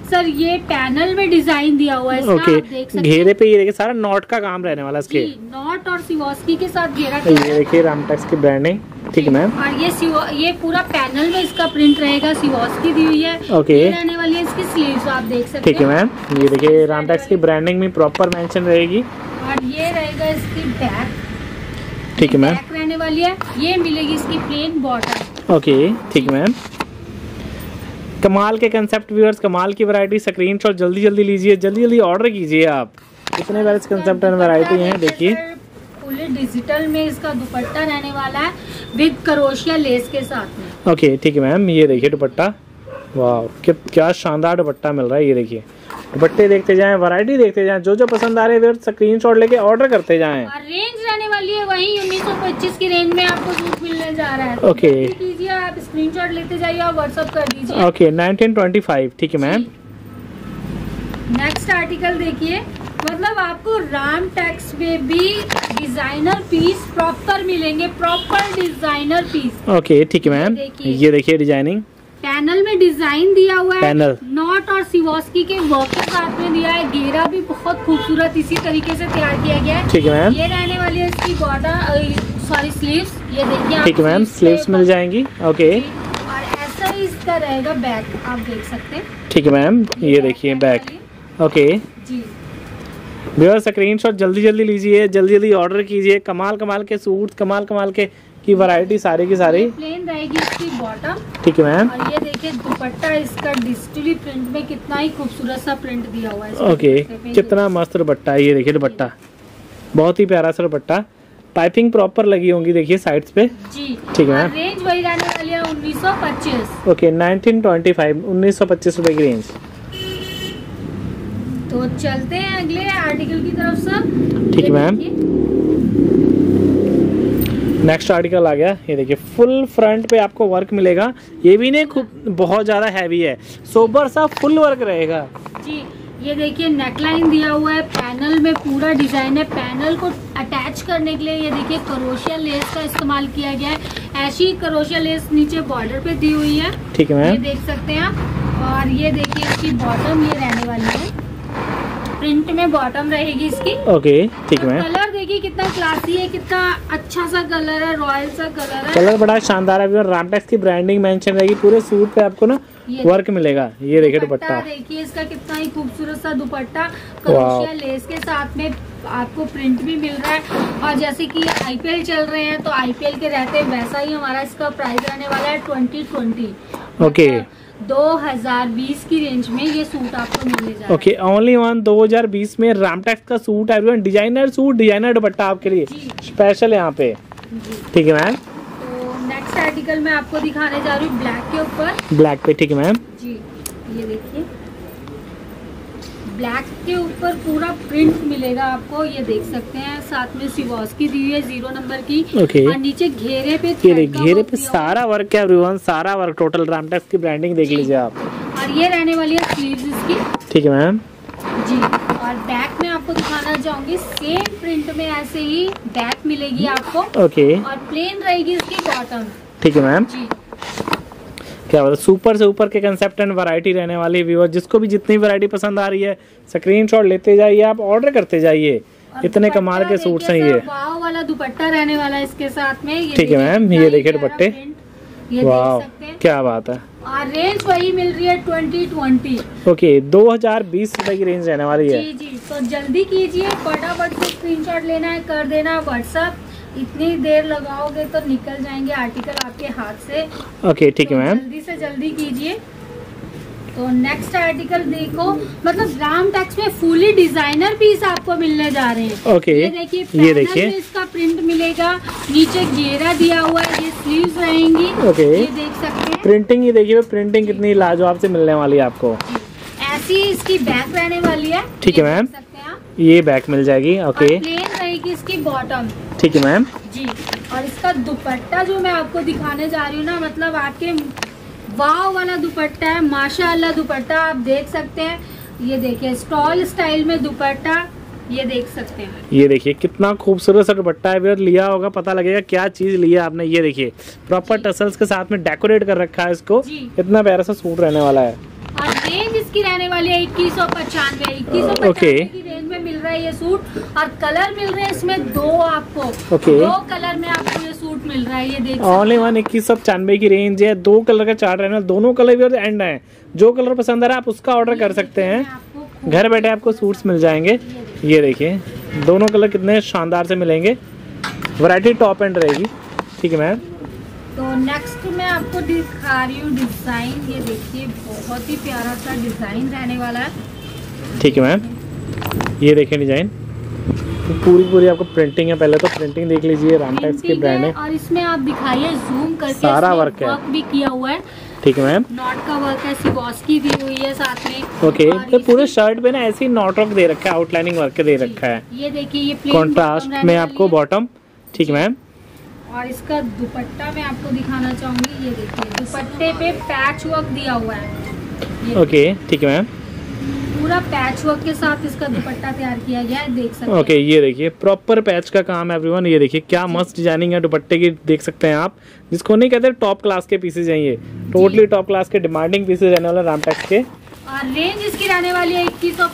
सर ये पैनल में डिजाइन दिया हुआ है इसका, ओके आप देख सकते घेरे पे ये देखिए सारा नॉट का काम रहने वाला इसके। नॉट और सिवॉस्की के साथ घेरा ये देखिए रामटेक्स की ब्रांडिंग, ठीक है मैम। और ये पूरा पैनल में इसका प्रिंट रहेगा, सिवॉस्की दी हुई है। ओके ये रहने वाली है इसकी स्लीव्स, आप देख सकते हैं। ठीक है मैम, ये देखिए रामटेक्स की ब्रांडिंग में प्रॉपर मेंशन रहेगी। और ये रहेगा इसकी बैक, ठीक है मैम। बैक रहने वाली है, ये मिलेगी इसकी प्लेन बॉटम। ओके ठीक है मैम। कमाल के कंसेप्ट व्यूअर्स, कमाल की वैरायटी, स्क्रीनशॉट जल्दी जल्दी लीजिए, जल्दी जल्दी ऑर्डर कीजिए आप। इतने सारे कंसेप्ट एंड वैरायटी हैं, देखिए फुली डिजिटल में इसका दुपट्टा रहने वाला है विद करोशिया लेस के साथ में। ओके ठीक है मैम, ये देखिए दुपट्टा, वाह क्या शानदार दुपट्टा मिल रहा है। ये देखिए दुपट्टे देखते जाएं, वैरायटी देखते जाएं, जो जो पसंद आ रहे हैं स्क्रीनशॉट लेके ऑर्डर करते जाएं। और रेंज रहने वाली है वही 1925 की रेंज में आपको सूट मिलने जा रहा है। ओके कीजिए, आप स्क्रीनशॉट लेते जाइए और व्हाट्सएप कर दीजिए। ओके 1925, ठीक है मैम। नेक्स्ट आर्टिकल देखिए, मतलब आपको रामटेक्स में भी डिजाइनर पीस प्रॉपर मिलेंगे, प्रॉपर डिजाइनर पीस। ओके ठीक है मैम, ये देखिए डिजाइनिंग, पैनल में डिजाइन दिया हुआ है, पैनल नॉट और सिवॉस्की के वर्क के साथ में दिया है। घेरा भी बहुत खूबसूरत इसी तरीके से तैयार किया गया है। ठीक है मैम। ये रहने वाली है इसकी बॉर्डर, सॉरी स्लीव्स, ये देखिए ठीक है मैम, स्लीव्स मिल जाएंगी। ओके और ऐसा ही इसका रहेगा बैक, आप देख सकते हैं। ठीक है मैम, ये देखिए बैक। ओके जी व्यूअर्स, स्क्रीनशॉट जल्दी जल्दी लीजिए, जल्दी जल्दी ऑर्डर कीजिए। कमाल कमाल के सूट, कमाल कमाल के की वैरायटी सारी की सारी। प्लेन रहेगी इसकी बॉटम, ठीक है मैम। और ये देखिए दुपट्टा इसका डिजिटली प्रिंट में कितना ही खूबसूरत सा प्रिंट दिया हुआ है। ओके कितना मस्त दुपट्टा है, ये देखिए दुपट्टा बहुत ही प्यारा सा दुपट्टा, पाइपिंग प्रॉपर लगी होंगी देखिए साइड्स पे। जी ठीक है मैम। रेंज वही रहने वाली है 1925। ओके 1925, 1925 रुपए की रेंज। तो चलते हैं अगले आर्टिकल की तरफ सर। ठीक है मैम। नेक्स्ट आर्टिकल आ गया, ये देखिए फुल फ्रंट पे आपको वर्क मिलेगा। ये भी नहीं खूब बहुत ज्यादा हैवी है, सोबर सा फुल वर्क रहेगा। जी ये देखिए नेकलाइन दिया हुआ है, पैनल में पूरा डिजाइन है। पैनल को अटैच करने के लिए ये देखिए करोशिया लेस का इस्तेमाल किया गया है। ऐसी करोशिया लेस नीचे बॉर्डर पे दी हुई है, ठीक है मैम। ये देख सकते हैं आप। और ये देखिए इसकी बॉटम ये रहने वाली है, प्रिंट में बॉटम रहेगी इसकी। ओके ठीक है मैम। कलर देखिए कितना क्लासी है, कितना अच्छा सा कलर है, रॉयल सा कलर है। कलर बड़ा शानदार है। रामटेक्स की ब्रांडिंग मेंशन रहेगी, पूरे सूट पे आपको ना वर्क मिलेगा। ये देखिए दुपट्टा देखिए इसका कितना ही खूबसूरत सा दुपट्टा, करोशिया लेस के साथ में आपको प्रिंट भी मिल रहा है। और जैसे कि आईपीएल चल रहे हैं तो आईपीएल के रहते वैसा ही हमारा इसका प्राइस रहने वाला है 2020। ओके 2020 की रेंज में ये सूट आपको मिलने जा रहा है। ओके ओनली वन 2020 में रामटेक्स का suit everyone, designer suit, designer dupatta आपके लिए स्पेशल यहाँ पे। ठीक है मैम। तो नेक्स्ट आर्टिकल मैं आपको दिखाने जा रही हूँ ब्लैक के ऊपर। ब्लैक पे, ठीक है मैम। जी ये देखिए ब्लैक के ऊपर पूरा प्रिंट मिलेगा आपको, ये देख सकते हैं। साथ में सिवॉस्की दी हुई है 0 नंबर की। ओके और नीचे घेरे पे घेरे पे सारा वर्क है एवरीवन, सारा वर्क टोटल रामटेक्स की ब्रांडिंग देख लीजिए आप। और ये रहने वाली है स्लीव्स इसकी। ठीक है मैम। जी और बैक में आपको दिखाना चाहूंगी, सेम प्रिंट में ऐसे ही बैक मिलेगी आपको। ओके और प्लेन रहेगी इसकी बॉटम। ठीक है मैम। जी क्या बोलते, सुपर से ऊपर के कंसेप्ट एंड वैरायटी रहने वाली। व्यूअर जिसको भी जितनी वैरायटी पसंद आ रही है स्क्रीनशॉट लेते जाइए, आप ऑर्डर करते जाइए। इतने कमाल के सूट्स हैं ये। वाव वाला दुपट्टा रहने वाला है इसके साथ में। ठीक है मैम, ये देखिए दुपट्टे, वाव क्या बात है। और रेंज वही मिल रही है 2020। ओके 2020 रुपए की रेंज रहने वाली है। जी जी तो जल्दी कीजिए, फटाफट से स्क्रीनशॉट लेना है, कर देना व्हाट्सएप। इतनी देर लगाओगे तो निकल जाएंगे आर्टिकल आपके हाथ से। ओके ठीक है मैम। जल्दी से जल्दी कीजिए। तो नेक्स्ट आर्टिकल देखो, मतलब रामटेक्स में फुली डिजाइनर पीस आपको मिलने जा रहे हैं। ओके ये देखिए इसका प्रिंट मिलेगा, नीचे घेरा दिया हुआ है, ये स्लीव्स रहेंगी। ओके ये देख सकते हैं। प्रिंटिंग ये देखिए, प्रिंटिंग कितनी लाजवाब से मिलने वाली है आपको। ऐसी इसकी बैक रहने वाली है। ठीक है मैम, ये बैक मिल जाएगी। ओके प्लेन रहेगी इसकी बॉटम। ठीक है मैम। जी और इसका दुपट्टा जो मैं आपको दिखाने जा रही हूँ ना, मतलब आपके वाव वाला दुपट्टा है, माशाअल्लाह दुपट्टा आप देख सकते हैं। ये देखिए स्टॉल स्टाइल में दुपट्टा, ये देख सकते हैं। ये देखिए कितना खूबसूरत सा दुपट्टा है। लिया होगा पता लगेगा क्या चीज लिया आपने। ये देखिए प्रॉपर टसल्स के साथ में डेकोरेट कर रखा है इसको। इतना प्यारा सा सूट रहने वाला है। और रेंज इसकी रहने वाली है 2195 की रेंज में मिल रहा है ये सूट। और कलर मिल रहे हैं इसमें दो आपको, दो कलर में आपको ये सूट मिल रहा है। ये देखिए ओनली 2195 की रेंज है, 2 कलर का चार्ट रहना, दोनों कलर भी एंड है। जो कलर पसंद आ रहा है आप उसका ऑर्डर कर सकते हैं, घर बैठे आपको सूट्स मिल जाएंगे। ये देखिए दोनों कलर कितने शानदार से मिलेंगे, वैरायटी टॉप एंड रहेगी। ठीक है मैम। तो नेक्स्ट मैं आपको दिखा रही हूँ डिजाइन। ये देखिए बहुत ही प्यारा सा डिजाइन रहने वाला है। ठीक है मैम, ये देखिए डिजाइन पूरी आपको प्रिंटिंग है। पहले तो प्रिंटिंग देख लीजिए, रामटेक्स की ब्रांड है। और इसमें आप दिखाइए जूम करके, सारा वर्क भी किया हुआ है। ठीक है मैम, नॉट का वर्क है, सिबॉस्की दी हुई है साथ में। ओके, तो पूरे शर्ट पे ना ऐसी नॉट वर्क दे रखा है, आउटलाइनिंग वर्क दे रखा है। ये देखिए ये कॉन्ट्रास्ट में आपको बॉटम। ठीक है मैम। और इसका दुपट्टा मैं आपको दिखाना चाहूंगी। ये देखिए दुपट्टे पे पैच वर्क दिया हुआ है। ओके ठीक है मैम, पूरा पैच वर्क के साथ इसका दुपट्टा तैयार किया गया है, देख सकते हैं। ओके ये देखिए प्रॉपर पैच का काम है एवरीवन। ये देखिए क्या मस्त डिजाइनिंग है दुपट्टे की, देख सकते हैं आप। जिसको नहीं कहते टॉप क्लास के पीसेज हैं, ये टोटली टॉप क्लास के डिमांडिंग पीसेज रहने वाले रामटेक्स के। और रेंज इसकी रहने वाली है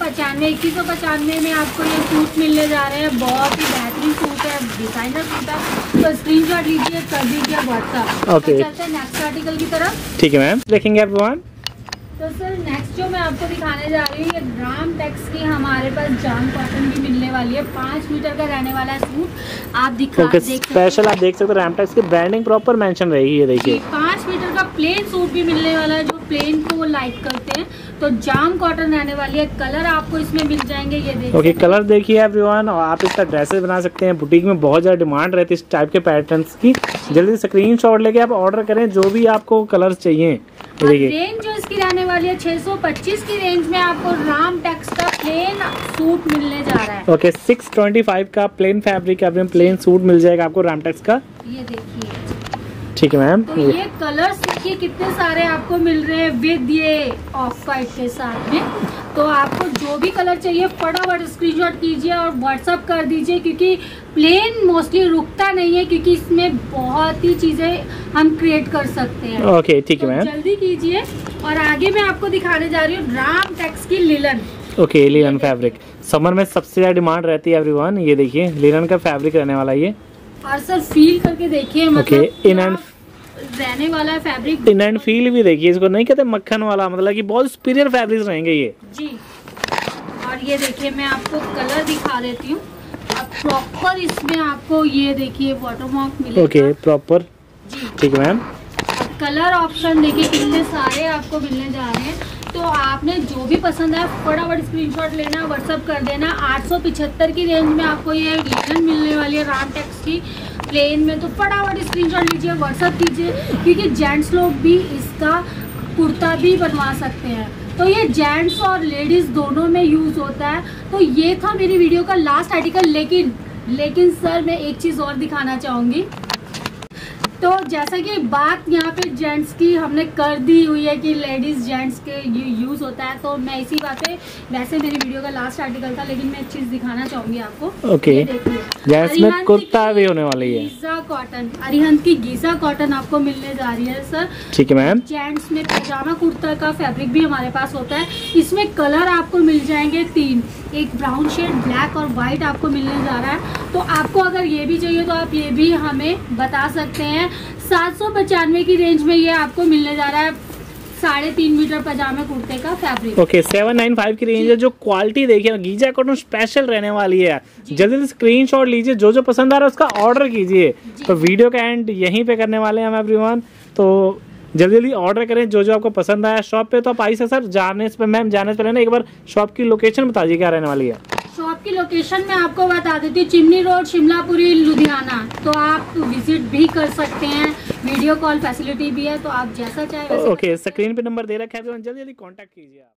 2195 में आपको ये सूट मिलने जा रहे हैं। बहुत ही बेहतरीन सूट है, डिजाइनर सूट है। तो स्क्रीनशॉट लीजिए, कर दीजिए व्हाट्सएप। ओके, चलते हैं नेक्स्ट आर्टिकल की तरफ। ठीक है मैम, देखेंगे एवरीवन। तो सर नेक्स्ट जो मैं आपको दिखाने जा रही हूँ, ये रामटेक्स की हमारे पास जाम कॉटन भी मिलने वाली है। 5 मीटर का रहने वाला है सूट। आप स्पेशल आप देख सकते हैं, रामटेक्स की ब्रांडिंग प्रॉपर मेंशन रहेगी। ये देखिए 5 मीटर का प्लेन सूट भी मिलने वाला है, जो प्लेन को वो लाइक करते हैं। तो जाम कॉटन रहने वाली है। कलर आपको इसमें मिल जाएंगे, ये देखिए। ओके, कलर देखिए एवरीवन, और आप इसका ड्रेसेस बना सकते हैं। बुटीक में बहुत ज्यादा डिमांड रहती है इस टाइप के पैटर्न्स की। जल्दी स्क्रीनशॉट लेके आप ऑर्डर करें जो भी आपको कलर्स चाहिए। रेंज जो इसकी रहने वाली है 625 की रेंज में आपको रामटेक्स का प्लेन सूट मिलने जा रहा है। ओके, 625 का प्लेन फैब्रिक का प्लेन सूट मिल जाएगा आपको रामटेक्स का। ये देखिए। ठीक है मैम। तो ये कलर्स देखिए कितने सारे आपको मिल रहे हैं विद ये ऑफ वाइट के साथ में। तो आपको जो भी कलर चाहिए फटाफट स्क्रीनशॉट कीजिए और व्हाट्सअप कर दीजिए, क्योंकि प्लेन मोस्टली रुकता नहीं है, क्योंकि इसमें बहुत ही चीजें हम क्रिएट कर सकते हैं। ओके ठीक है मैम, जल्दी कीजिए। और आगे मैं आपको दिखाने जा रही हूँ रामटेक्स की linen. Okay, linen fabric summer में सबसे ज्यादा डिमांड रहती है एवरीवन। ये देखिए लिलन का फैब्रिक रहने वाला ये। और सर फील करके देखिए, मतलब इन एंड रहने वाला है फैब्रिक। इन एंड फील भी देखिए, इसको नहीं कहते मक्खन वाला, मतलब कि बहुत सुपीरियर फैब्रिक्स रहेंगे ये जी। और ये देखिए मैं आपको कलर दिखा देती हूँ। अब प्रॉपर इसमें आपको ये देखिए वाटरमार्क मिलेगा। ओके प्रॉपर, ठीक है मैम। कलर ऑप्शन देखिए कितने सारे आपको मिलने जा रहे हैं। तो आपने जो भी पसंद है फटाफट स्क्रीनशॉट लेना, व्हाट्सअप कर देना। 875 की रेंज में आपको ये लिनन मिलने वाली है रामटेक्स की प्लेन में। तो फटाफट स्क्रीनशॉट लीजिए, व्हाट्सअप कीजिए, क्योंकि जेंट्स लोग भी इसका कुर्ता भी बनवा सकते हैं। तो ये जेंट्स और लेडीज दोनों में यूज होता है। तो ये था मेरी वीडियो का लास्ट आर्टिकल। लेकिन सर मैं एक चीज और दिखाना चाहूंगी। तो जैसा कि बात यहाँ पे जेंट्स की हमने कर दी हुई है कि लेडीज जेंट्स के यूज होता है, तो मैं इसी बात पे, वैसे मेरी वीडियो का लास्ट आर्टिकल था, लेकिन मैं एक चीज दिखाना चाहूंगी आपको। ओके, जेंट्स में कुर्ता भी होने वाली है। गीजा कॉटन, अरिहंत की गीजा कॉटन आपको मिलने जा रही है सर। ठीक है मैम। जेंट्स में पैजामा कुर्ता का फैब्रिक भी हमारे पास होता है। इसमें कलर आपको मिल जाएंगे 3, एक ब्राउन शेड, ब्लैक और व्हाइट आपको मिलने जा रहा है। तो आपको अगर ये भी चाहिए तो आप ये भी हमें बता सकते हैं। 795 की रेंज में ये आपको मिलने जा रहा है 3.5 मीटर पजामा कुर्ते का फैब्रिक। ओके, 795 की रेंज है। जो क्वालिटी देखिए गीजा कॉटन स्पेशल रहने वाली है। जल्दी से स्क्रीनशॉट लीजिए, जो पसंद आ रहा है उसका ऑर्डर कीजिए। तो वीडियो का एंड यहीं पे करने वाले हैं हम एवरीवन। तो जल्दी ऑर्डर करें जो आपको पसंद आया। शॉप पे तो आप आई से सर जाने से पहले ना एक बार शॉप की लोकेशन बता दीजिए क्या रहने वाली है। शॉप की लोकेशन मैं आपको बता देती हूँ, चिमनी रोड, शिमलापुरी, लुधियाना। तो आप विजिट भी कर सकते हैं, वीडियो कॉल फैसिलिटी भी है। तो आप जैसा चाहे। ओके, स्क्रीन पे नंबर दे रखा है, जल्दी कांटेक्ट कीजिए आप।